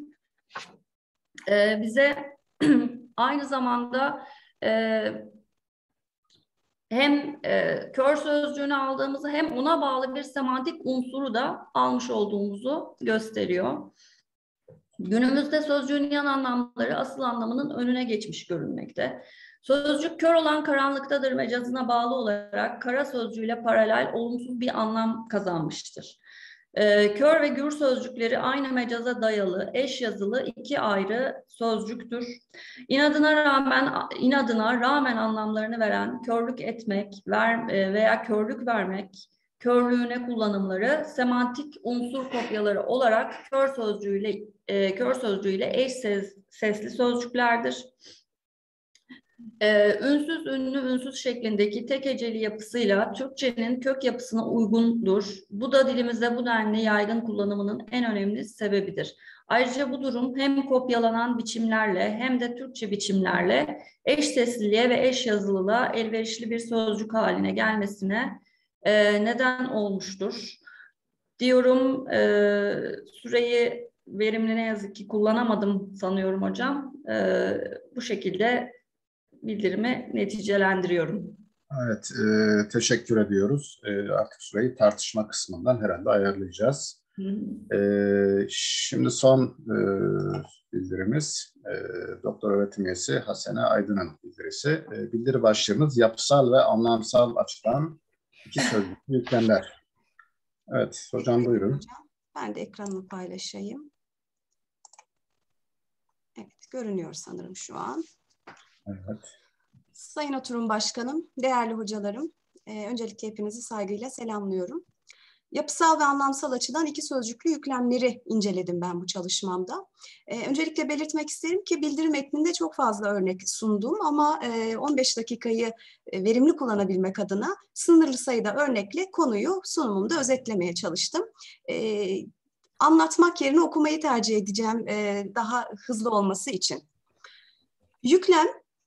Speaker 4: e, bize aynı zamanda e, hem e, kör sözcüğünü aldığımızı hem ona bağlı bir semantik unsuru da almış olduğumuzu gösteriyor. Günümüzde sözcüğün yan anlamları asıl anlamının önüne geçmiş görünmekte. Sözcük kör olan karanlıktadır mecazına bağlı olarak kara sözcüğüyle paralel olumsuz bir anlam kazanmıştır. Ee, kör ve gür sözcükleri aynı mecaza dayalı, eş yazılı iki ayrı sözcüktür. İnadına rağmen, inadına rağmen anlamlarını veren körlük etmek ver, veya körlük vermek, körlüğüne kullanımları semantik unsur kopyaları olarak kör sözcüğüyle e, kör sözcüğüyle eş ses, sesli sözcüklerdir. Ee, ünsüz, ünlü, ünsüz şeklindeki tek heceli yapısıyla Türkçenin kök yapısına uygundur. Bu da dilimizde bu denli yaygın kullanımının en önemli sebebidir. Ayrıca bu durum hem kopyalanan biçimlerle hem de Türkçe biçimlerle eş sesliliğe ve eş yazılılığa elverişli bir sözcük haline gelmesine e, neden olmuştur. Diyorum, e, süreyi verimli ne yazık ki kullanamadım sanıyorum hocam. E, bu şekilde bildirimi neticelendiriyorum.
Speaker 1: Evet, e, teşekkür ediyoruz. E, artık süreyi tartışma kısmından herhalde ayarlayacağız.
Speaker 4: Hı.
Speaker 1: E, şimdi son e, bildirimiz, e, Doktor Öğretim Üyesi Hasene Aydın'ın bildirisi. E, bildiri başlığımız yapısal ve anlamsal açıdan iki sözlük yüklemler. Evet, hocam buyurun.
Speaker 5: Hocam, ben de ekranımı paylaşayım. Evet, görünüyor sanırım şu an.
Speaker 1: Evet.
Speaker 5: Sayın Oturum Başkanım, değerli hocalarım, e, öncelikle hepinizi saygıyla selamlıyorum. Yapısal ve anlamsal açıdan iki sözcüklü yüklemleri inceledim ben bu çalışmamda. E, öncelikle belirtmek isterim ki bildiri metninde çok fazla örnek sundum ama e, on beş dakikayı e, verimli kullanabilmek adına sınırlı sayıda örnekle konuyu sunumumda özetlemeye çalıştım. E, anlatmak yerine okumayı tercih edeceğim e, daha hızlı olması için. Yüklem,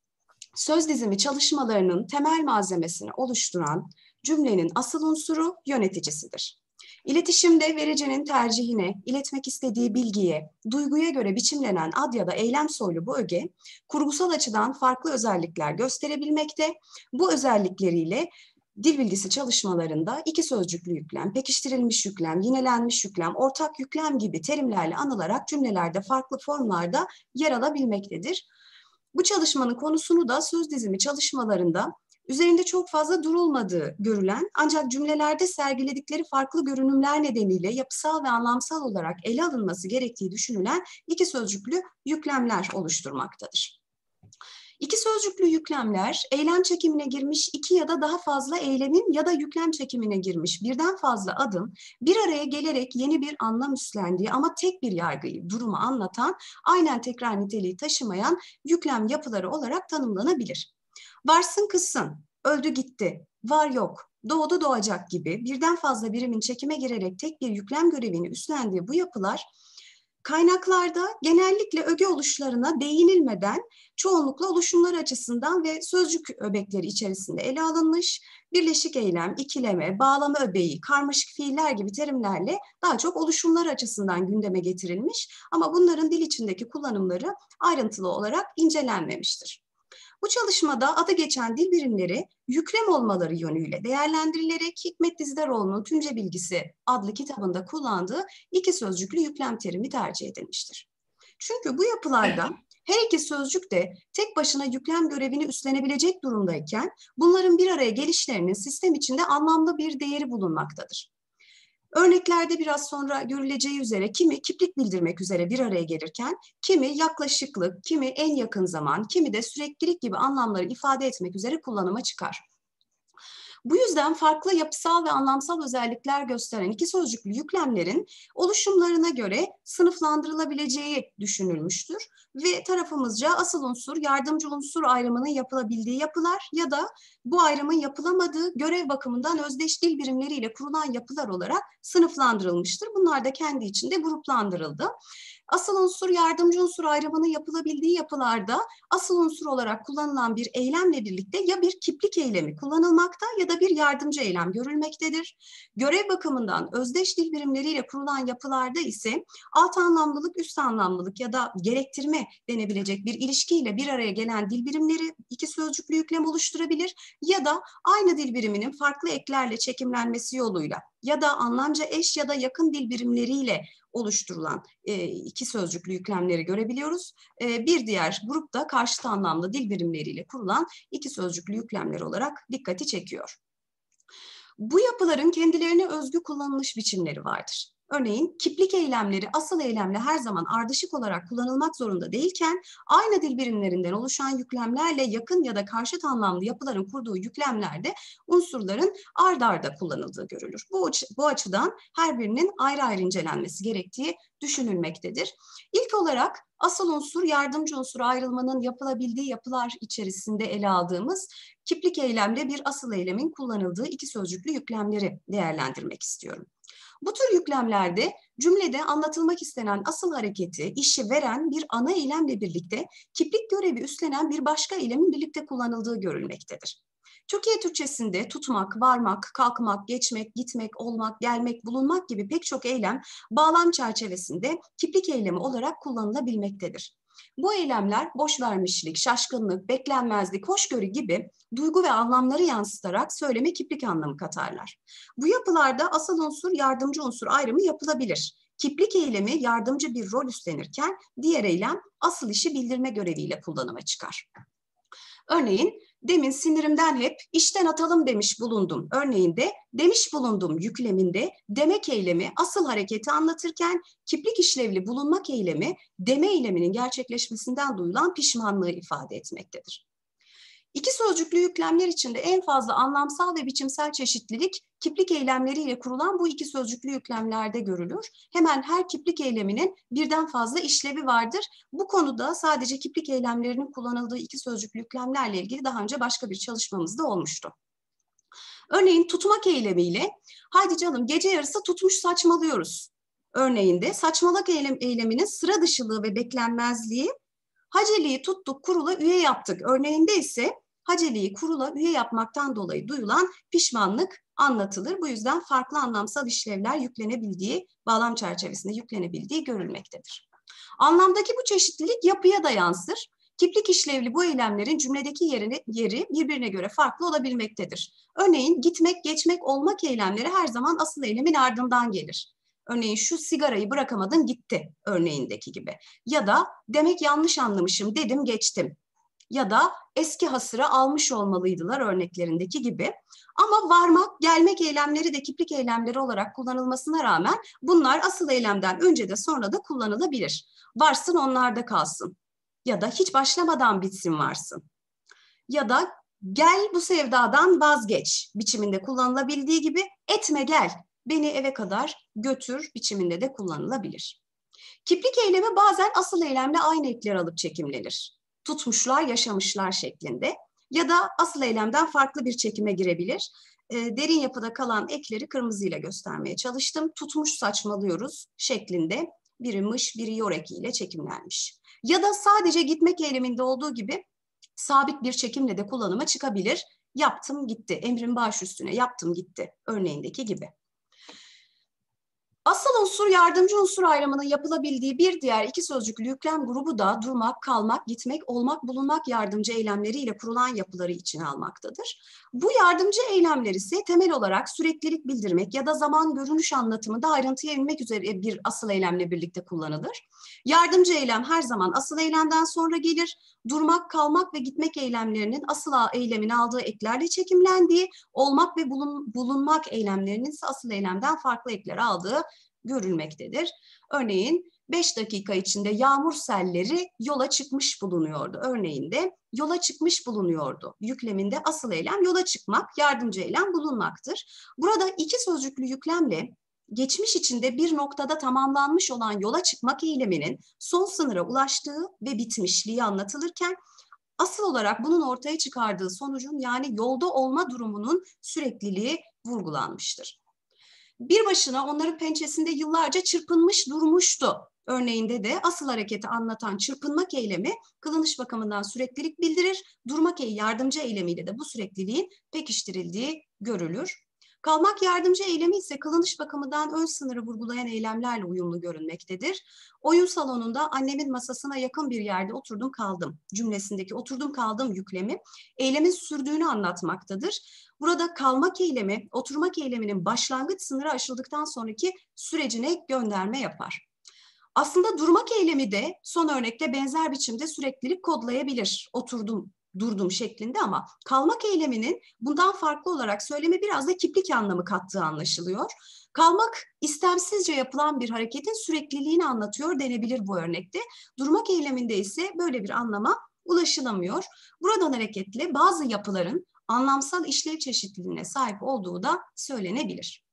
Speaker 5: söz dizimi çalışmalarının temel malzemesini oluşturan cümlenin asıl unsuru yöneticisidir. İletişimde vericinin tercihine, iletmek istediği bilgiye, duyguya göre biçimlenen ad ya da eylem soylu bu öge, kurgusal açıdan farklı özellikler gösterebilmekte. Bu özellikleriyle dil bilgisi çalışmalarında iki sözcüklü yüklem, pekiştirilmiş yüklem, yinelenmiş yüklem, ortak yüklem gibi terimlerle anılarak cümlelerde farklı formlarda yer alabilmektedir. Bu çalışmanın konusunu da söz dizimi çalışmalarında üzerinde çok fazla durulmadığı görülen ancak cümlelerde sergiledikleri farklı görünümler nedeniyle yapısal ve anlamsal olarak ele alınması gerektiği düşünülen iki sözcüklü yüklemler oluşturmaktadır. İki sözcüklü yüklemler, eylem çekimine girmiş iki ya da daha fazla eylemin ya da yüklem çekimine girmiş birden fazla adım bir araya gelerek yeni bir anlam üstlendiği ama tek bir yargıyı, durumu anlatan, aynen tekrar niteliği taşımayan yüklem yapıları olarak tanımlanabilir. Varsın kızsın, öldü gitti, var yok, doğdu doğacak gibi birden fazla birimin çekime girerek tek bir yüklem görevini üstlendiği bu yapılar, kaynaklarda genellikle öge oluşlarına değinilmeden çoğunlukla oluşumlar açısından ve sözcük öbekleri içerisinde ele alınmış, birleşik eylem, ikileme, bağlama öbeği, karmaşık fiiller gibi terimlerle daha çok oluşumlar açısından gündeme getirilmiş ama bunların dil içindeki kullanımları ayrıntılı olarak incelenmemiştir. Bu çalışmada adı geçen dil birimleri yüklem olmaları yönüyle değerlendirilerek Hikmet Dizdaroğlu'nun Tümce Bilgisi adlı kitabında kullandığı iki sözcüklü yüklem terimi tercih edilmiştir. Çünkü bu yapılarda her iki sözcük de tek başına yüklem görevini üstlenebilecek durumdayken bunların bir araya gelişlerinin sistem içinde anlamlı bir değeri bulunmaktadır. Örneklerde biraz sonra görüleceği üzere kimi kiplik bildirmek üzere bir araya gelirken, kimi yaklaşıklık, kimi en yakın zaman, kimi de süreklilik gibi anlamları ifade etmek üzere kullanıma çıkar. Bu yüzden farklı yapısal ve anlamsal özellikler gösteren iki sözcüklü yüklemlerin oluşumlarına göre sınıflandırılabileceği düşünülmüştür ve tarafımızca asıl unsur, yardımcı unsur ayrımının yapılabildiği yapılar ya da bu ayrımın yapılamadığı görev bakımından özdeş dil birimleriyle kurulan yapılar olarak sınıflandırılmıştır. Bunlar da kendi içinde gruplandırıldı. Asıl unsur, yardımcı unsur ayrımının yapılabildiği yapılarda asıl unsur olarak kullanılan bir eylemle birlikte ya bir kiplik eylemi kullanılmakta ya da bir yardımcı eylem görülmektedir. Görev bakımından özdeş dil birimleriyle kurulan yapılarda ise alt anlamlılık, üst anlamlılık ya da gerektirme denebilecek bir ilişkiyle bir araya gelen dil birimleri iki sözcüklü yüklem oluşturabilir ya da aynı dil biriminin farklı eklerle çekimlenmesi yoluyla ya da anlamca eş ya da yakın dil birimleriyle oluşturulan e, iki sözcüklü yüklemleri görebiliyoruz. E, bir diğer grup da karşıt anlamlı dil birimleriyle kurulan iki sözcüklü yüklemler olarak dikkati çekiyor. Bu yapıların kendilerine özgü kullanılış biçimleri vardır. Örneğin kiplik eylemleri asıl eylemle her zaman ardışık olarak kullanılmak zorunda değilken, aynı dil birimlerinden oluşan yüklemlerle yakın ya da karşıt anlamlı yapıların kurduğu yüklemlerde unsurların ard arda kullanıldığı görülür. Bu, bu açıdan her birinin ayrı ayrı incelenmesi gerektiği düşünülmektedir. İlk olarak asıl unsur, yardımcı unsur ayrılmanın yapılabildiği yapılar içerisinde ele aldığımız kiplik eylemde bir asıl eylemin kullanıldığı iki sözcüklü yüklemleri değerlendirmek istiyorum. Bu tür yüklemlerde cümlede anlatılmak istenen asıl hareketi, işi veren bir ana eylemle birlikte kiplik görevi üstlenen bir başka eylemin birlikte kullanıldığı görülmektedir. Türkiye Türkçesinde tutmak, varmak, kalkmak, geçmek, gitmek, olmak, gelmek, bulunmak gibi pek çok eylem bağlam çerçevesinde kiplik eylemi olarak kullanılabilmektedir. Bu eylemler boşvermişlik, şaşkınlık, beklenmezlik, hoşgörü gibi duygu ve anlamları yansıtarak söyleme kiplik anlamı katarlar. Bu yapılarda asıl unsur, yardımcı unsur ayrımı yapılabilir. Kiplik eylemi yardımcı bir rol üstlenirken diğer eylem asıl işi bildirme göreviyle kullanıma çıkar. Örneğin demin sinirimden hep işten atalım demiş bulundum örneğinde demiş bulundum yükleminde demek eylemi asıl hareketi anlatırken kiplik işlevli bulunmak eylemi deme eyleminin gerçekleşmesinden duyulan pişmanlığı ifade etmektedir. İki sözcüklü yüklemler içinde en fazla anlamsal ve biçimsel çeşitlilik kiplik eylemleriyle kurulan bu iki sözcüklü yüklemlerde görülür. Hemen her kiplik eyleminin birden fazla işlevi vardır. Bu konuda sadece kiplik eylemlerinin kullanıldığı iki sözcüklü yüklemlerle ilgili daha önce başka bir çalışmamız da olmuştu. Örneğin tutmak eylemiyle haydi canım gece yarısı tutmuş saçmalıyoruz örneğinde saçmalık eylem, eyleminin sıra dışılığı ve beklenmezliği haceliği tuttuk kurula üye yaptık örneğinde ise haceliği kurula üye yapmaktan dolayı duyulan pişmanlık anlatılır. Bu yüzden farklı anlamsal işlevler yüklenebildiği, bağlam çerçevesinde yüklenebildiği görülmektedir. Anlamdaki bu çeşitlilik yapıya da yansır. Kiplik işlevli bu eylemlerin cümledeki yerini, yeri birbirine göre farklı olabilmektedir. Örneğin gitmek, geçmek, olmak eylemleri her zaman asıl eylemin ardından gelir. Örneğin şu sigarayı bırakamadın gitti örneğindeki gibi. Ya da demek yanlış anlamışım dedim geçtim. Ya da eski hasıra almış olmalıydılar örneklerindeki gibi. Ama varmak, gelmek eylemleri de kiplik eylemleri olarak kullanılmasına rağmen bunlar asıl eylemden önce de sonra da kullanılabilir. Varsın onlarda kalsın. Ya da hiç başlamadan bitsin varsın. Ya da gel bu sevdadan vazgeç biçiminde kullanılabildiği gibi etme gel. Beni eve kadar götür biçiminde de kullanılabilir. Kiplik eylemi bazen asıl eylemle aynı ekler alıp çekimlenir. Tutmuşlar, yaşamışlar şeklinde ya da asıl eylemden farklı bir çekime girebilir. E, derin yapıda kalan ekleri kırmızıyla göstermeye çalıştım. Tutmuş saçmalıyoruz şeklinde biri mış, biri yor ekiyle çekimlenmiş. Ya da sadece gitmek eyleminde olduğu gibi sabit bir çekimle de kullanıma çıkabilir. Yaptım gitti, emrin baş üstüne yaptım gitti örneğindeki gibi. Asıl unsur, yardımcı unsur ayrımının yapılabildiği bir diğer iki sözcüklü yüklem grubu da durmak, kalmak, gitmek, olmak, bulunmak yardımcı eylemleriyle kurulan yapıları içine almaktadır. Bu yardımcı eylemler ise temel olarak süreklilik bildirmek ya da zaman görünüş anlatımında ayrıntıya inmek üzere bir asıl eylemle birlikte kullanılır. Yardımcı eylem her zaman asıl eylemden sonra gelir. Durmak, kalmak ve gitmek eylemlerinin asıl eylemin aldığı eklerle çekimlendiği, olmak ve bulun, bulunmak eylemlerinin ise asıl eylemden farklı ekler aldığı görülmektedir. Örneğin beş dakika içinde yağmur selleri yola çıkmış bulunuyordu. Örneğinde yola çıkmış bulunuyordu. Yükleminde asıl eylem yola çıkmak, yardımcı eylem bulunmaktır. Burada iki sözcüklü yüklemle geçmiş içinde bir noktada tamamlanmış olan yola çıkmak eyleminin son sınıra ulaştığı ve bitmişliği anlatılırken asıl olarak bunun ortaya çıkardığı sonucun yani yolda olma durumunun sürekliliği vurgulanmıştır. Bir başına onların pençesinde yıllarca çırpınmış durmuştu. Örneğinde de asıl hareketi anlatan çırpınmak eylemi kılınış bakımından süreklilik bildirir. Durmak yardımcı eylemiyle de bu sürekliliğin pekiştirildiği görülür. Kalmak yardımcı eylemi ise kılınış bakımından ön sınırı vurgulayan eylemlerle uyumlu görünmektedir. Oyun salonunda annemin masasına yakın bir yerde oturdum kaldım cümlesindeki oturdum kaldım yüklemi eylemin sürdüğünü anlatmaktadır. Burada kalmak eylemi, oturmak eyleminin başlangıç sınırı aşıldıktan sonraki sürecine gönderme yapar. Aslında durmak eylemi de son örnekte benzer biçimde süreklilik kodlayabilir. Oturdum durdum şeklinde ama kalmak eyleminin bundan farklı olarak söyleme biraz da kiplik anlamı kattığı anlaşılıyor. Kalmak istemsizce yapılan bir hareketin sürekliliğini anlatıyor denebilir bu örnekte. Durmak eyleminde ise böyle bir anlama ulaşılamıyor. Buradan hareketle bazı yapıların anlamsal işlev çeşitliliğine sahip olduğu da söylenebilir.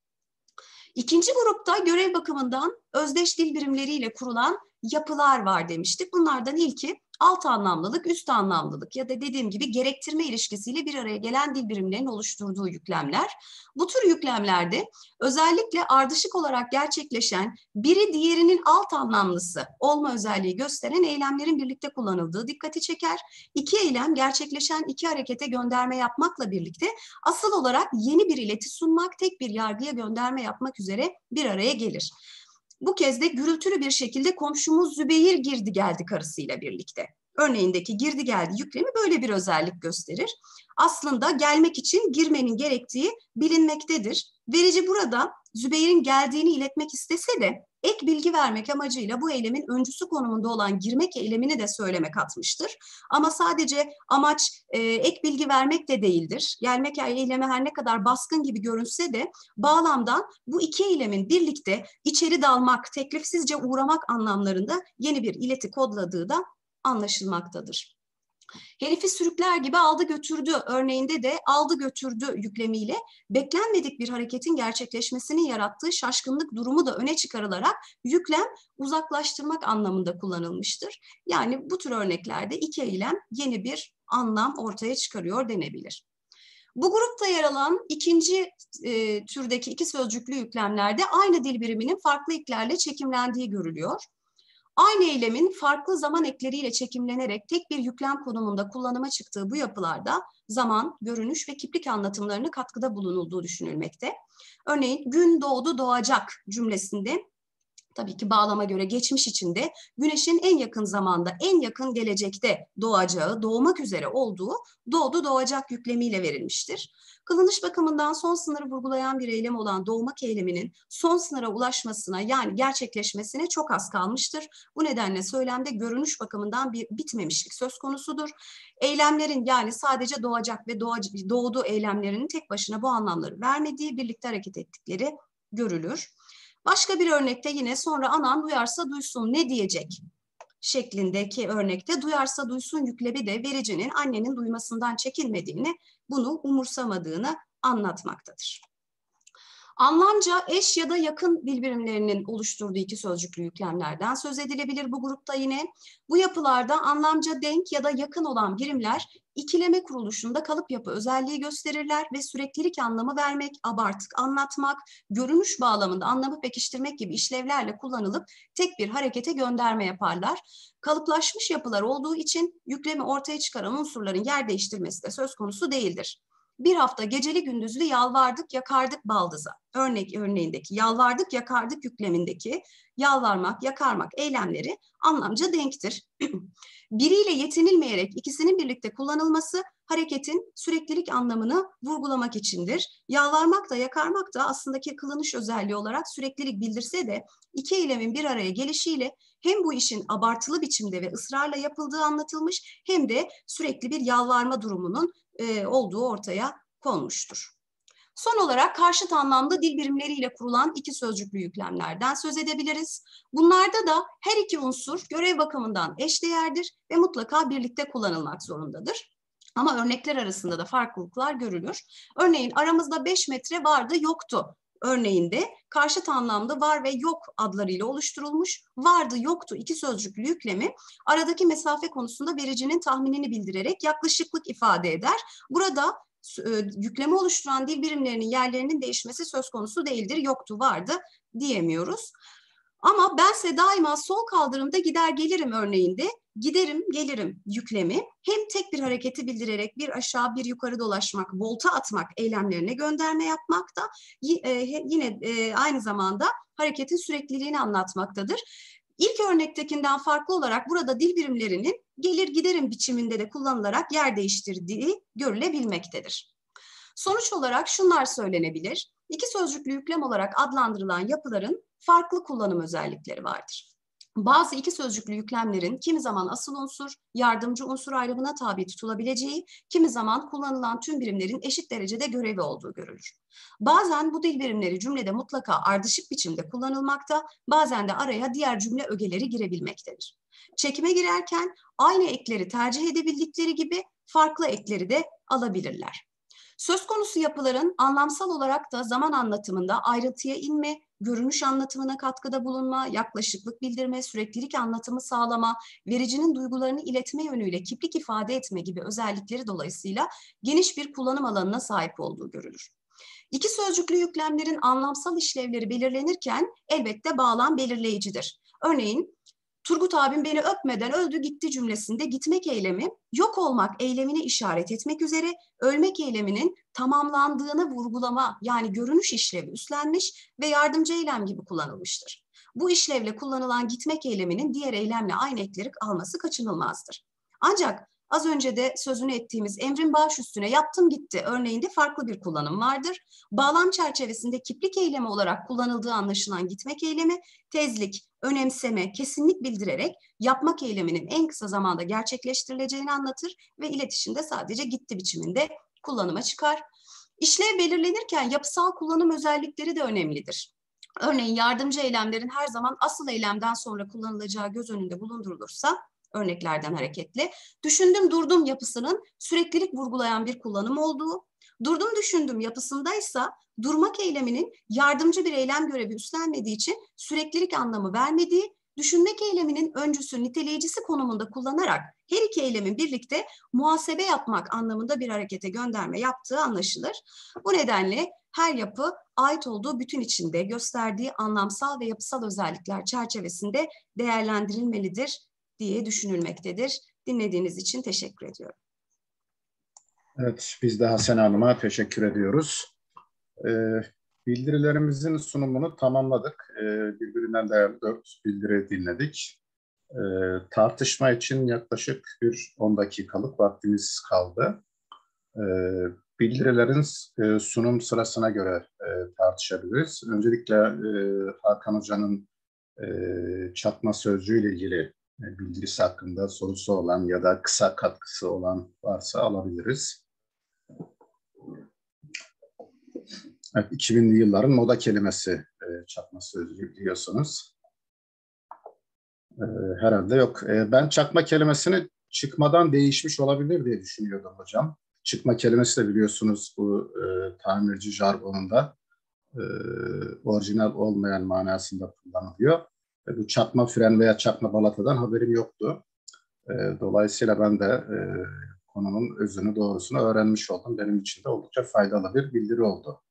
Speaker 5: İkinci grupta görev bakımından özdeş dil birimleriyle kurulan yapılar var demiştik. Bunlardan ilki alt anlamlılık, üst anlamlılık ya da dediğim gibi gerektirme ilişkisiyle bir araya gelen dil birimlerinin oluşturduğu yüklemler. Bu tür yüklemlerde özellikle ardışık olarak gerçekleşen biri diğerinin alt anlamlısı olma özelliği gösteren eylemlerin birlikte kullanıldığı dikkati çeker. İki eylem gerçekleşen iki harekete gönderme yapmakla birlikte asıl olarak yeni bir ileti sunmak, tek bir yargıya gönderme yapmak üzere bir araya gelir. Bu kez de gürültülü bir şekilde komşumuz Zübeyir girdi geldi karısıyla birlikte. Örneğindeki girdi geldi yüklemi böyle bir özellik gösterir. Aslında gelmek için girmenin gerektiği bilinmektedir. Verici burada Zübeyir'in geldiğini iletmek istese de ek bilgi vermek amacıyla bu eylemin öncüsü konumunda olan girmek eylemini de söyleme katmıştır. Ama sadece amaç e, ek bilgi vermek de değildir. Gelmek eylemi her ne kadar baskın gibi görünse de bağlamdan bu iki eylemin birlikte içeri dalmak, teklifsizce uğramak anlamlarında yeni bir ileti kodladığı da anlaşılmaktadır. Herifi sürükler gibi aldı götürdü örneğinde de aldı götürdü yüklemiyle beklenmedik bir hareketin gerçekleşmesinin yarattığı şaşkınlık durumu da öne çıkarılarak yüklem uzaklaştırmak anlamında kullanılmıştır. Yani bu tür örneklerde iki eylem yeni bir anlam ortaya çıkarıyor denebilir. Bu grupta yer alan ikinci e, türdeki iki sözcüklü yüklemlerde aynı dil biriminin farklı eklerle çekimlendiği görülüyor. Aynı eylemin farklı zaman ekleriyle çekimlenerek tek bir yüklem konumunda kullanıma çıktığı bu yapılarda zaman, görünüş ve kiplik anlatımlarına katkıda bulunulduğu düşünülmekte. Örneğin gün doğdu doğacak cümlesinde tabii ki bağlama göre geçmiş içinde güneşin en yakın zamanda, en yakın gelecekte doğacağı, doğmak üzere olduğu doğdu doğacak yüklemiyle verilmiştir. Kılınış bakımından son sınırı vurgulayan bir eylem olan doğmak eyleminin son sınıra ulaşmasına yani gerçekleşmesine çok az kalmıştır. Bu nedenle söylemde görünüş bakımından bir bitmemişlik söz konusudur. Eylemlerin yani sadece doğacak ve doğdu eylemlerinin tek başına bu anlamları vermediği, birlikte hareket ettikleri görülür. Başka bir örnekte yine sonra anan duyarsa duysun ne diyecek şeklindeki örnekte duyarsa duysun yüklemi de vericinin annenin duymasından çekinmediğini, bunu umursamadığını anlatmaktadır. Anlamca eş ya da yakın dil birimlerinin oluşturduğu iki sözcüklü yüklemlerden söz edilebilir bu grupta yine. Bu yapılarda anlamca denk ya da yakın olan birimler ikileme kuruluşunda kalıp yapı özelliği gösterirler ve süreklilik anlamı vermek, abartık anlatmak, görünüş bağlamında anlamı pekiştirmek gibi işlevlerle kullanılıp tek bir harekete gönderme yaparlar. Kalıplaşmış yapılar olduğu için yüklemi ortaya çıkaran unsurların yer değiştirmesi de söz konusu değildir. Bir hafta geceli gündüzlü yalvardık yakardık baldıza. Örnek örneğindeki yalvardık yakardık yüklemindeki yalvarmak yakarmak eylemleri anlamca denktir. Biriyle yetinilmeyerek ikisinin birlikte kullanılması hareketin süreklilik anlamını vurgulamak içindir. Yalvarmak da yakarmak da aslındaki kılınış özelliği olarak süreklilik bildirse de iki eylemin bir araya gelişiyle hem bu işin abartılı biçimde ve ısrarla yapıldığı anlatılmış hem de sürekli bir yalvarma durumunun e, olduğu ortaya konmuştur. Son olarak karşıt anlamda dil birimleriyle kurulan iki sözcüklü yüklemlerden söz edebiliriz. Bunlarda da her iki unsur görev bakımından eşdeğerdir ve mutlaka birlikte kullanılmak zorundadır. Ama örnekler arasında da farklılıklar görülür. Örneğin aramızda beş metre vardı yoktu örneğinde karşıt anlamda var ve yok adlarıyla oluşturulmuş vardı yoktu iki sözcüklü yüklemi aradaki mesafe konusunda vericinin tahminini bildirerek yaklaşıklık ifade eder. Burada yüklemi oluşturan dil birimlerinin yerlerinin değişmesi söz konusu değildir. Yoktu, vardı diyemiyoruz. Ama bense daima sol kaldırımda gider gelirim örneğinde giderim gelirim yüklemi hem tek bir hareketi bildirerek bir aşağı bir yukarı dolaşmak, volta atmak eylemlerine gönderme yapmak da yine aynı zamanda hareketin sürekliliğini anlatmaktadır. İlk örnektekinden farklı olarak burada dil birimlerinin gelir giderim biçiminde de kullanılarak yer değiştirdiği görülebilmektedir. Sonuç olarak şunlar söylenebilir. İki sözcüklü yüklem olarak adlandırılan yapıların farklı kullanım özellikleri vardır. Bazı iki sözcüklü yüklemlerin kimi zaman asıl unsur, yardımcı unsur ayrımına tabi tutulabileceği, kimi zaman kullanılan tüm birimlerin eşit derecede görevi olduğu görülür. Bazen bu dil birimleri cümlede mutlaka ardışık biçimde kullanılmakta, bazen de araya diğer cümle ögeleri girebilmektedir. Çekime girerken aynı ekleri tercih edebildikleri gibi farklı ekleri de alabilirler. Söz konusu yapıların anlamsal olarak da zaman anlatımında ayrıntıya inme, görünüş anlatımına katkıda bulunma, yaklaşıklık bildirme, süreklilik anlatımı sağlama, vericinin duygularını iletme yönüyle kiplik ifade etme gibi özellikleri dolayısıyla geniş bir kullanım alanına sahip olduğu görülür. İki sözcüklü yüklemlerin anlamsal işlevleri belirlenirken elbette bağlam belirleyicidir. Örneğin, Turgut abim beni öpmeden öldü gitti cümlesinde gitmek eylemi, yok olmak eylemine işaret etmek üzere ölmek eyleminin tamamlandığını vurgulama yani görünüş işlevi üstlenmiş ve yardımcı eylem gibi kullanılmıştır. Bu işlevle kullanılan gitmek eyleminin diğer eylemle aynı ekleri alması kaçınılmazdır. Ancak az önce de sözünü ettiğimiz emrin baş üstüne yaptım gitti örneğinde farklı bir kullanım vardır. Bağlam çerçevesinde kiplik eylemi olarak kullanıldığı anlaşılan gitmek eylemi, tezlik, önemseme, kesinlik bildirerek yapmak eyleminin en kısa zamanda gerçekleştirileceğini anlatır ve iletişimde sadece gitti biçiminde kullanıma çıkar. İşlev belirlenirken yapısal kullanım özellikleri de önemlidir. Örneğin yardımcı eylemlerin her zaman asıl eylemden sonra kullanılacağı göz önünde bulundurulursa, örneklerden hareketle, düşündüm durdum yapısının süreklilik vurgulayan bir kullanım olduğu, durdum düşündüm yapısındaysa durmak eyleminin yardımcı bir eylem görevi üstlenmediği için süreklilik anlamı vermediği, düşünmek eyleminin öncüsü niteleyicisi konumunda kullanarak her iki eylemin birlikte muhasebe yapmak anlamında bir harekete gönderme yaptığı anlaşılır. Bu nedenle her yapı ait olduğu bütün içinde gösterdiği anlamsal ve yapısal özellikler çerçevesinde değerlendirilmelidir diye düşünülmektedir. Dinlediğiniz için teşekkür ediyorum.
Speaker 1: Evet, biz de Hasan Hanım'a teşekkür ediyoruz. Ee, bildirilerimizin sunumunu tamamladık. Ee, birbirinden değerli dört bildiri dinledik. Ee, tartışma için yaklaşık bir on dakikalık vaktimiz kaldı. Ee, bildirilerin e, sunum sırasına göre e, tartışabiliriz. Öncelikle e, Hakan Hoca'nın e, çatma sözcüğü ile ilgili e, bildirisi hakkında sorusu olan ya da kısa katkısı olan varsa alabiliriz. Evet, iki binli yılların moda kelimesi e, çakma sözcüğü biliyorsunuz. E, herhalde yok. E, ben çakma kelimesini çıkmadan değişmiş olabilir diye düşünüyordum hocam. Çıkma kelimesi de biliyorsunuz bu e, tamirci jargonunda e, orijinal olmayan manasında kullanılıyor. E, bu çakma fren veya çakma balatadan haberim yoktu. E, dolayısıyla ben de e, konunun özünü doğrusunu öğrenmiş oldum. Benim için de oldukça faydalı bir bildiri oldu.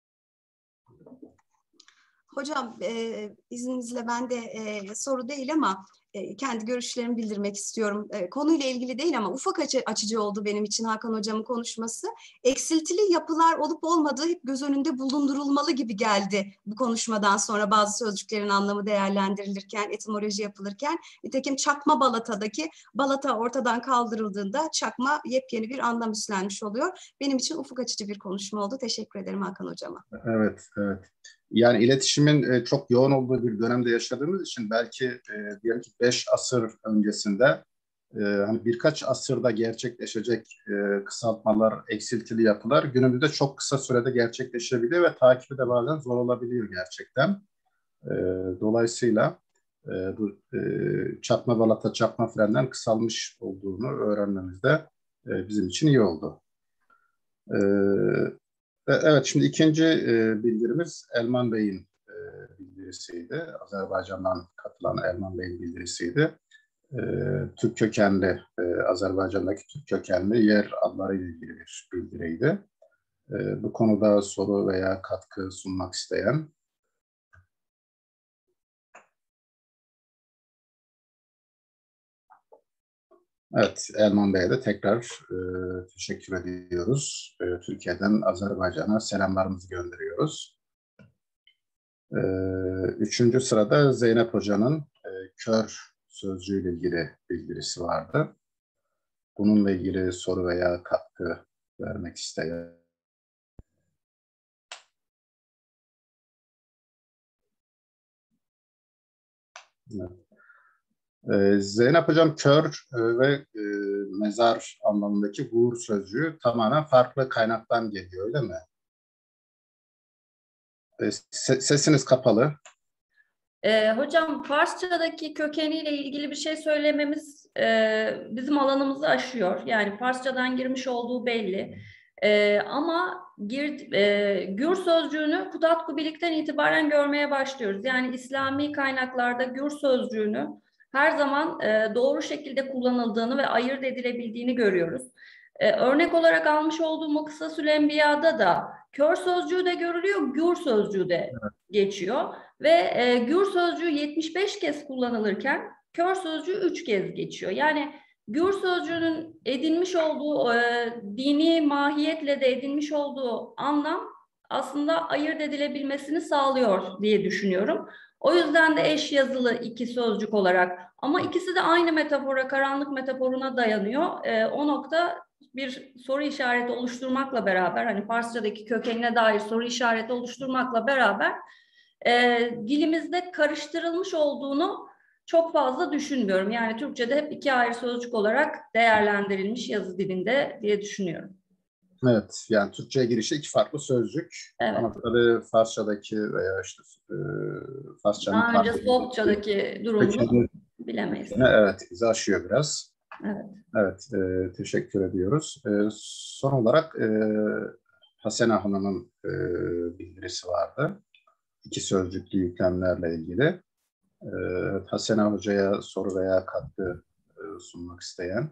Speaker 5: Hocam e, izninizle ben de e, soru değil ama e, kendi görüşlerimi bildirmek istiyorum. E, konuyla ilgili değil ama ufak açı, açıcı oldu benim için Hakan Hocam'ın konuşması. Eksiltili yapılar olup olmadığı hep göz önünde bulundurulmalı gibi geldi bu konuşmadan sonra bazı sözcüklerin anlamı değerlendirilirken, etimoloji yapılırken. Nitekim çakma balatadaki balata ortadan kaldırıldığında çakma yepyeni bir anlam üstlenmiş oluyor. Benim için ufuk açıcı bir konuşma oldu. Teşekkür ederim Hakan Hocam'a.
Speaker 1: Evet, evet. Yani iletişimin e, çok yoğun olduğu bir dönemde yaşadığımız için belki e, diyelim ki beş asır öncesinde e, hani birkaç asırda gerçekleşecek e, kısaltmalar, eksiltili yapılar günümüzde çok kısa sürede gerçekleşebiliyor ve takibi de bazen zor olabiliyor gerçekten. E, dolayısıyla e, bu e, çakma balata, çakma frenden kısalmış olduğunu öğrenmemiz de e, bizim için iyi oldu. Evet. Evet, şimdi ikinci e, bildirimiz Elman Bey'in e, bildirisiydi. Azerbaycan'dan katılan Elman Bey'in bildirisiydi. E, Türk kökenli, e, Azerbaycan'daki Türk kökenli yer adları ile ilgili bir bildiriydi. E, bu konuda soru veya katkı sunmak isteyen. Evet, Elman Bey'e de tekrar e, teşekkür ediyoruz. E, Türkiye'den Azerbaycan'a selamlarımızı gönderiyoruz. E, üçüncü sırada Zeynep Hoca'nın e, kör sözcüğüyle ilgili bildirisi vardı. Bununla ilgili soru veya katkı vermek isteyen. Evet. Ee, Zeynep Hocam, kör e, ve e, mezar anlamındaki gur sözcüğü tamamen farklı kaynaktan geliyor, öyle mi? E, se- sesiniz kapalı.
Speaker 4: Ee, hocam Farsçadaki kökeniyle ilgili bir şey söylememiz e, bizim alanımızı aşıyor. Yani Farsçadan girmiş olduğu belli. Ee, ama gir, e, gür sözcüğünü Kudat Kubilik'ten itibaren görmeye başlıyoruz. Yani İslami kaynaklarda gür sözcüğünü her zaman e, doğru şekilde kullanıldığını ve ayırt edilebildiğini görüyoruz. E, örnek olarak almış olduğum o Kısasül Enbiya'da da kör sözcüğü de görülüyor, gür sözcüğü de geçiyor. Ve e, gür sözcüğü yetmiş beş kez kullanılırken kör sözcüğü üç kez geçiyor. Yani gür sözcüğünün edinmiş olduğu e, dini mahiyetle de edinmiş olduğu anlam aslında ayırt edilebilmesini sağlıyor diye düşünüyorum. O yüzden de eş yazılı iki sözcük olarak, ama ikisi de aynı metafora, karanlık metaforuna dayanıyor. E, o nokta bir soru işareti oluşturmakla beraber, hani Farsçadaki kökenine dair soru işareti oluşturmakla beraber e, dilimizde karıştırılmış olduğunu çok fazla düşünmüyorum. Yani Türkçe'de hep iki ayrı sözcük olarak değerlendirilmiş yazı dilinde diye düşünüyorum.
Speaker 1: Evet, yani Türkçe'ye girişi iki farklı sözcük.
Speaker 4: Evet.
Speaker 1: Ama tabii Farsçadaki veya işte e, Farsçanın
Speaker 4: Daha önce
Speaker 1: tabirindeki
Speaker 4: Soğukça'daki durumunu
Speaker 1: kökeni,
Speaker 4: bilemeyiz.
Speaker 1: evet, bizi aşıyor biraz.
Speaker 4: Evet.
Speaker 1: Evet, e, teşekkür ediyoruz. E, son olarak e, Hasena Hanım'ın e, bildirisi vardı. İki sözcüklü yüklemlerle ilgili. E, Hasena Hoca'ya soru veya katkı e, sunmak isteyen.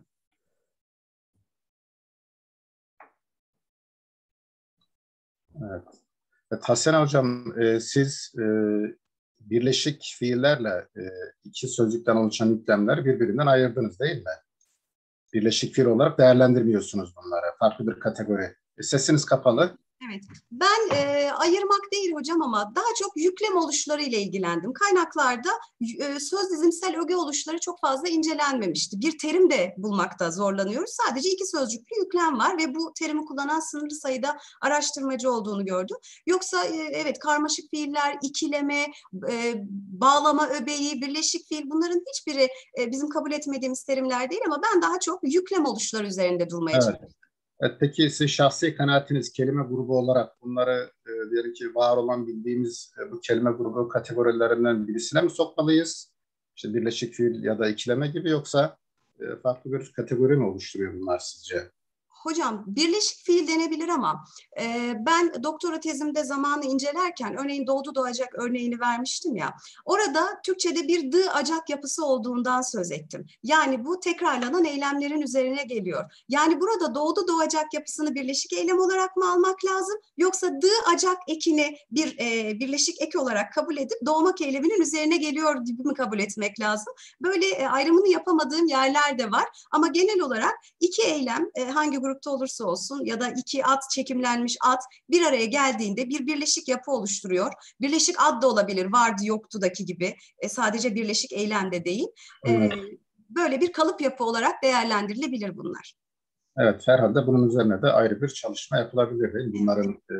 Speaker 1: Evet. Evet, Hasena Hocam, e, siz e, birleşik fiillerle e, iki sözcükten oluşan yüklemleri birbirinden ayırdınız, değil mi? Birleşik fiil olarak değerlendirmiyorsunuz bunları. Farklı bir kategori. E, sesiniz kapalı.
Speaker 5: Evet, ben e, ayırmak değil hocam ama daha çok yüklem oluşları ile ilgilendim. Kaynaklarda e, söz dizimsel öge oluşları çok fazla incelenmemişti. Bir terim de bulmakta zorlanıyoruz. Sadece iki sözcüklü yüklem var ve bu terimi kullanan sınırlı sayıda araştırmacı olduğunu gördüm. Yoksa e, evet, karmaşık fiiller, ikileme, e, bağlama öbeği, birleşik fiil, bunların hiçbiri e, bizim kabul etmediğimiz terimler değil ama ben daha çok yüklem oluşları üzerinde durmaya
Speaker 1: Evet.
Speaker 5: çalıştım.
Speaker 1: Evet, peki sizin şahsi kanaatiniz kelime grubu olarak bunları e, diyelim ki var olan bildiğimiz e, bu kelime grubu kategorilerinden birisine mi sokmalıyız? İşte birleşik fiil ya da ikileme gibi, yoksa e, farklı bir kategori mi oluşturuyor bunlar sizce?
Speaker 5: Hocam birleşik fiil denebilir ama e, ben doktora tezimde zamanı incelerken örneğin doğdu doğacak örneğini vermiştim ya. Orada Türkçe'de bir dı acak yapısı olduğundan söz ettim. Yani bu tekrarlanan eylemlerin üzerine geliyor. Yani burada doğdu doğacak yapısını birleşik eylem olarak mı almak lazım? Yoksa dı acak ekini bir e, birleşik ek olarak kabul edip doğmak eyleminin üzerine geliyor gibi mi kabul etmek lazım? Böyle e, ayrımını yapamadığım yerler de var. Ama genel olarak iki eylem e, hangi grupta olursa olsun ya da iki at, çekimlenmiş at bir araya geldiğinde bir birleşik yapı oluşturuyor. Birleşik ad da olabilir, vardı yoktudaki gibi. E, sadece birleşik eylem de değil. E, böyle bir kalıp yapı olarak değerlendirilebilir bunlar.
Speaker 1: Evet, herhalde bunun üzerine de ayrı bir çalışma yapılabilir, değil mi? Bunların e,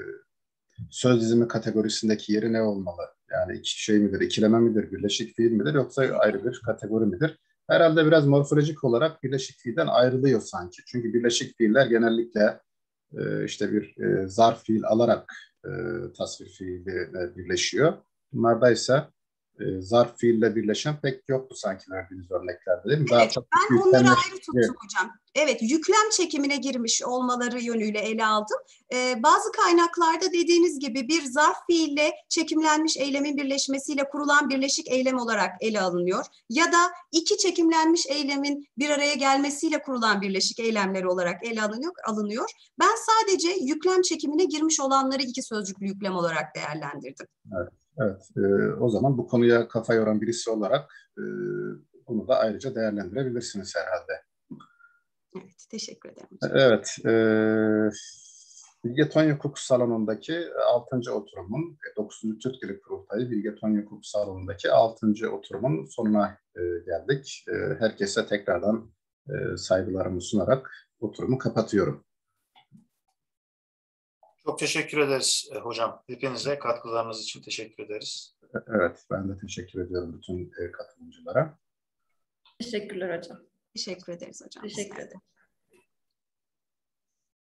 Speaker 1: söz dizimi kategorisindeki yeri ne olmalı? Yani iki şey midir, ikileme midir, birleşik fiil midir, yoksa ayrı bir kategori midir? Herhalde biraz morfolojik olarak birleşik fiilden ayrılıyor sanki. Çünkü birleşik fiiller genellikle e, işte bir e, zarf fiil alarak e, tasvir fiiliyle birleşiyor. Bunlarda ise e, zarf fiille birleşen pek yoktu sanki verdiğiniz örneklerde, değil mi? Daha
Speaker 5: Evet,
Speaker 1: çok
Speaker 5: ben onları ayrı tuttum hocam. Evet, yüklem çekimine girmiş olmaları yönüyle ele aldım. Ee, bazı kaynaklarda dediğiniz gibi bir zarf fiille çekimlenmiş eylemin birleşmesiyle kurulan birleşik eylem olarak ele alınıyor. Ya da iki çekimlenmiş eylemin bir araya gelmesiyle kurulan birleşik eylemleri olarak ele alınıyor. alınıyor. Ben sadece yüklem çekimine girmiş olanları iki sözcüklü yüklem olarak değerlendirdim.
Speaker 1: Evet, evet. E, o zaman bu konuya kafa yoran birisi olarak e, bunu da ayrıca değerlendirebilirsiniz herhalde.
Speaker 5: Evet, teşekkür ederim hocam.
Speaker 1: Evet, e, Bilge Tonya Hukuk Salonu'ndaki altıncı oturumun, dokuzuncu Türk Dili Kurultayı Bilge Tonya Hukuk Salonu'ndaki altıncı oturumun sonuna e, geldik. E, herkese tekrardan e, saygılarımı sunarak oturumu kapatıyorum.
Speaker 2: Çok teşekkür ederiz e, hocam. Hepinize katkılarınız için teşekkür ederiz.
Speaker 1: Evet, ben de teşekkür ediyorum bütün e, katılımcılara.
Speaker 4: Teşekkürler hocam.
Speaker 5: Teşekkür ederiz hocam.
Speaker 4: Teşekkür ederim.